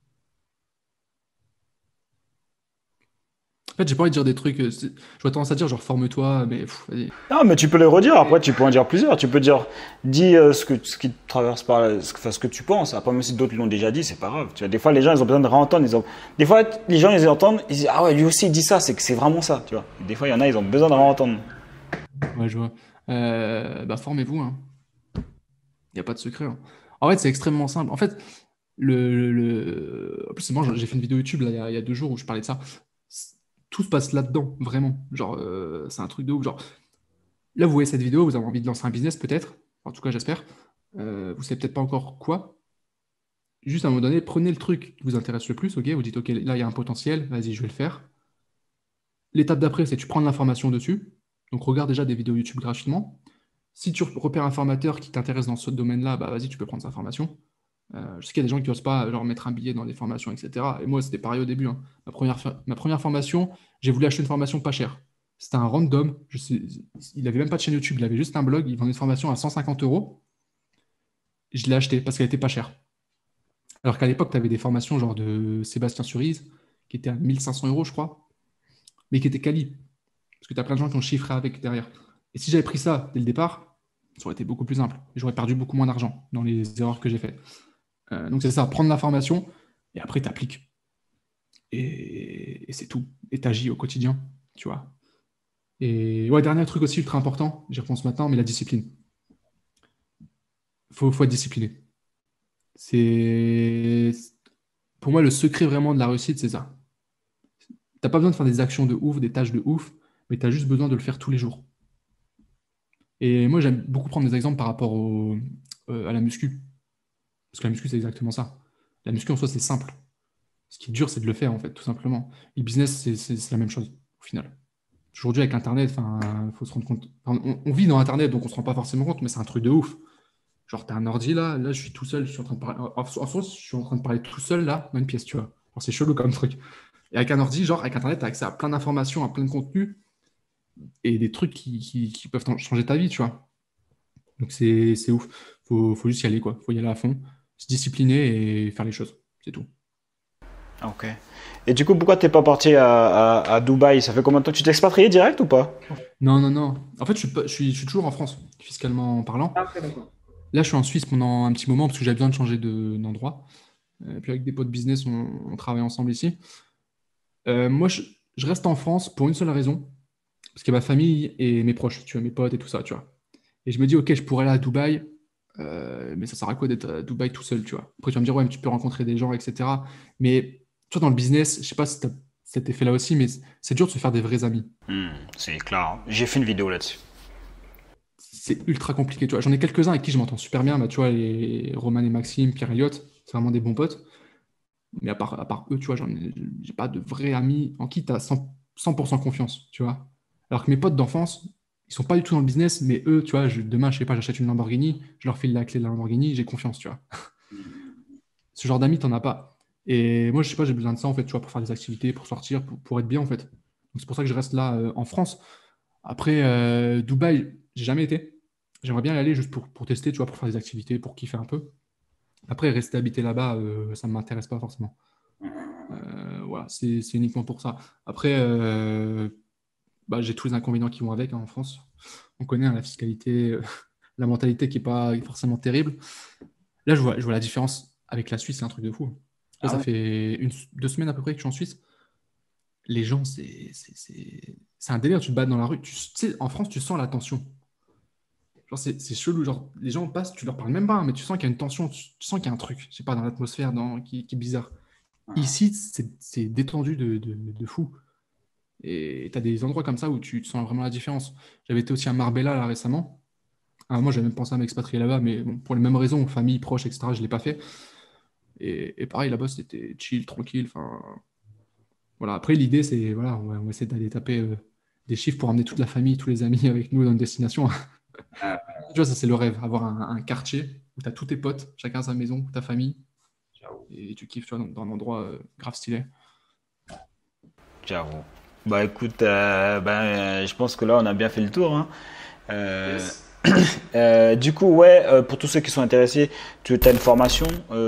En fait, j'ai pas envie de dire des trucs. J'aurais tendance à dire genre forme-toi, mais vas-y. Non, mais tu peux les redire. Après, tu peux en dire plusieurs. Tu peux dire, dis ce qui te traverse par, enfin, ce que tu penses. Après, même si d'autres l'ont déjà dit, c'est pas grave. Tu vois, des fois, les gens, ils ont besoin de réentendre. Des fois, les gens, ils entendent, ils disent, ah ouais, lui aussi, il dit ça. C'est que c'est vraiment ça. Tu vois. Des fois, il y en a, ils ont besoin de réentendre. Ouais, je vois. Bah, formez-vous, hein. Il n'y a pas de secret, hein. En fait, c'est extrêmement simple. En fait, en plus, c'est moi, j'ai fait une vidéo YouTube là, il y a 2 jours où je parlais de ça. C'est- Tout se passe là-dedans, vraiment. Genre, c'est un truc de ouf. Genre, là, vous voyez cette vidéo, vous avez envie de lancer un business, peut-être. En tout cas, j'espère. Vous savez peut-être pas encore quoi. Juste à un moment donné, prenez le truc qui vous intéresse le plus, ok? Vous dites, ok, là, il y a un potentiel, vas-y, je vais le faire. L'étape d'après, c'est tu prends de l'information dessus. Donc, regarde déjà des vidéos YouTube gratuitement. Si tu repères un formateur qui t'intéresse dans ce domaine-là, bah vas-y, tu peux prendre sa formation. Je sais qu'il y a des gens qui n'osent pas genre, mettre un billet dans des formations, etc. Et moi, c'était pareil au début, hein. Ma première formation, j'ai voulu acheter une formation pas chère. C'était un random. Il n'avait même pas de chaîne YouTube, il avait juste un blog. Il vendait une formation à 150 euros. Je l'ai acheté parce qu'elle était pas chère. Alors qu'à l'époque, tu avais des formations genre de Sébastien Cerise qui étaient à 1500 euros, je crois, mais qui étaient quali. Parce que tu as plein de gens qui ont chiffré avec derrière. Et si j'avais pris ça dès le départ, ça aurait été beaucoup plus simple. Et j'aurais perdu beaucoup moins d'argent dans les erreurs que j'ai faites. Donc c'est ça, prendre l'information et après tu appliques. Et c'est tout. Et tu agis au quotidien, tu vois. Et ouais, dernier truc aussi ultra important, j'y repense maintenant, mais la discipline. Faut être discipliné. C'est Pour moi le secret vraiment de la réussite, c'est ça. T'as pas besoin de faire des actions de ouf, des tâches de ouf, mais tu as juste besoin de le faire tous les jours. Et moi j'aime beaucoup prendre des exemples par rapport à la muscu. Parce que la muscu, c'est exactement ça. La muscu en soi, c'est simple. Ce qui est dur, c'est de le faire, en fait, tout simplement. Et le business, c'est la même chose, au final. Aujourd'hui, avec Internet, il faut se rendre compte. Enfin, on vit dans Internet, donc on se rend pas forcément compte, mais c'est un truc de ouf. Genre, t'as un ordi là, je suis tout seul, je suis en train de parler. En soi, je suis en train de parler tout seul là, dans une pièce, tu vois. Alors, c'est chelou comme truc. Et avec un ordi, genre, avec Internet, t'as accès à plein d'informations, à plein de contenus et des trucs qui peuvent changer ta vie, tu vois. Donc, c'est ouf. Faut juste y aller, quoi. Faut y aller à fond, se discipliner et faire les choses. C'est tout. Ok. Et du coup, pourquoi t'es pas parti à Dubaï? Ça fait combien de temps? Tu t'es expatrié direct ou pas? Non, non, non. En fait, je suis toujours en France, fiscalement parlant. Là, je suis en Suisse pendant un petit moment parce que j'avais besoin de changer d'endroit. Puis avec des potes business, on travaille ensemble ici. Moi, je reste en France pour une seule raison, parce qu'il y a ma famille et mes proches, tu vois, mes potes et tout ça, tu vois. Et je me dis, ok, je pourrais aller à Dubaï, mais ça sert à quoi d'être à Dubaï tout seul, tu vois. Après, tu vas me dire, ouais, mais tu peux rencontrer des gens, etc. Mais tu vois, dans le business, je sais pas si tu as cet effet-là aussi, mais c'est dur de se faire des vrais amis. C'est clair, hein. J'ai fait une vidéo là-dessus. C'est ultra compliqué. Tu vois, j'en ai quelques-uns avec qui je m'entends super bien. Bah, tu vois, les Roman et Maxime, Pierre Elliott, c'est vraiment des bons potes. Mais à part eux, tu vois, j'ai pas de vrais amis en qui tu as 100% confiance, tu vois. Alors que mes potes d'enfance, ils sont pas du tout dans le business, mais eux, tu vois, demain, je sais pas, j'achète une Lamborghini, je leur file la clé de la Lamborghini, j'ai confiance, tu vois. Ce genre d'amis, t'en as pas. Et moi, je sais pas, j'ai besoin de ça, en fait, tu vois, pour faire des activités, pour sortir, pour être bien, en fait. Donc, c'est pour ça que je reste là, en France. Après, Dubaï, j'ai jamais été. J'aimerais bien y aller juste pour tester, tu vois, pour faire des activités, pour kiffer un peu. Après, rester habiter là-bas, ça ne m'intéresse pas forcément. Voilà, c'est uniquement pour ça. Après, bah, j'ai tous les inconvénients qui vont avec, hein, en France. On connaît, hein, la fiscalité, la mentalité qui n'est pas forcément terrible. Là, je vois la différence avec la Suisse, c'est un truc de fou. Là, Ah ça ouais. fait 2 semaines à peu près que je suis en Suisse. Les gens, c'est un délire. Tu te bats dans la rue. Tu sais, en France, tu sens la tension. Genre, c'est chelou. Genre, les gens passent, tu leur parles même pas, hein, mais tu sens qu'il y a une tension, tu sens qu'il y a un truc, je sais pas, dans l'atmosphère qui est bizarre. Ici, c'est détendu de fou. Et tu as des endroits comme ça où tu sens vraiment la différence. J'avais été aussi à Marbella là, récemment. Moi, j'avais même pensé à m'expatrier là-bas, mais bon, pour les mêmes raisons, famille, proches, etc., je ne l'ai pas fait. Et pareil, là-bas, c'était chill, tranquille. Enfin, voilà. Après, l'idée, c'est, voilà, on va essayer d'aller taper des chiffres pour emmener toute la famille, tous les amis avec nous dans une destination. Tu vois, ça, c'est le rêve, avoir un quartier où tu as tous tes potes, chacun sa maison, ta famille, et tu kiffes, tu vois, dans un endroit grave stylé. J'avoue. Bah écoute, je pense que là on a bien fait le tour, hein. Euh, Yes. du coup, ouais, pour tous ceux qui sont intéressés, tu as une formation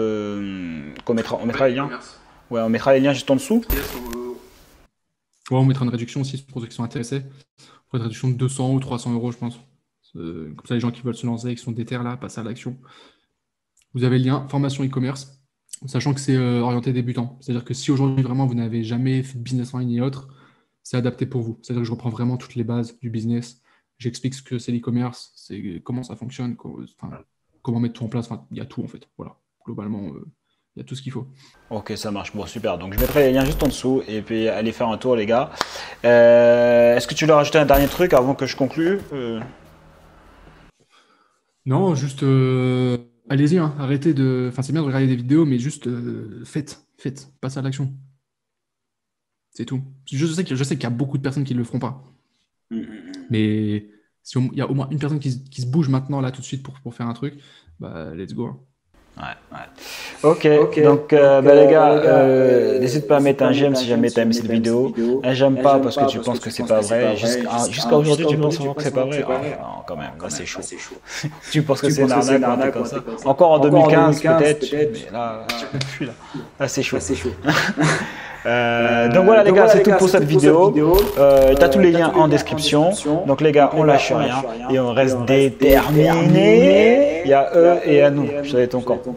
on mettra Ouais, les liens. e-commerce. Ouais, on mettra les liens juste en dessous. Yes, ouais, on mettra une réduction aussi pour ceux qui sont intéressés. Pour une réduction de 200 ou 300 euros, je pense. Comme ça, les gens qui veulent se lancer, qui sont déter là, passent à l'action. Vous avez le lien formation e-commerce, sachant que c'est orienté débutant. C'est-à-dire que si aujourd'hui vraiment vous n'avez jamais fait de business en ligne et autres, c'est adapté pour vous. C'est-à-dire que je reprends vraiment toutes les bases du business. J'explique ce que c'est l'e-commerce, c'est comment ça fonctionne, enfin, comment mettre tout en place. Enfin, il y a tout en fait. Voilà. Globalement, il y a tout ce qu'il faut. Ok, ça marche. Bon, super. Donc, je mettrai les liens juste en dessous et puis allez faire un tour, les gars. Est-ce que tu veux rajouter un dernier truc avant que je conclue? Non, juste allez-y, hein, arrêtez de. Enfin, c'est bien de regarder des vidéos, mais juste faites, passez à l'action. C'est tout. Je sais qu'il y a beaucoup de personnes qui ne le feront pas. Mais si il y a au moins une personne qui se bouge maintenant, là, tout de suite, pour faire un truc, bah, let's go, hein. Ouais, ouais. Ok, donc les gars, n'hésite pas à mettre un j'aime si jamais tu as aimé cette vidéo. Un j'aime pas parce que tu penses que c'est pas vrai. Jusqu'à aujourd'hui, tu penses vraiment que c'est pas vrai. Ah, non, quand même, là c'est chaud. Tu penses que c'est une arnaque ou un truc comme ça. Encore en 2015 peut-être, mais là, je peux plus là. Là c'est chaud. Donc voilà les gars, c'est tout pour cette vidéo. T'as tous les liens en description. Donc les gars, on lâche rien et on reste déterminés. Il y a eux et à nous. Je savais ton camp.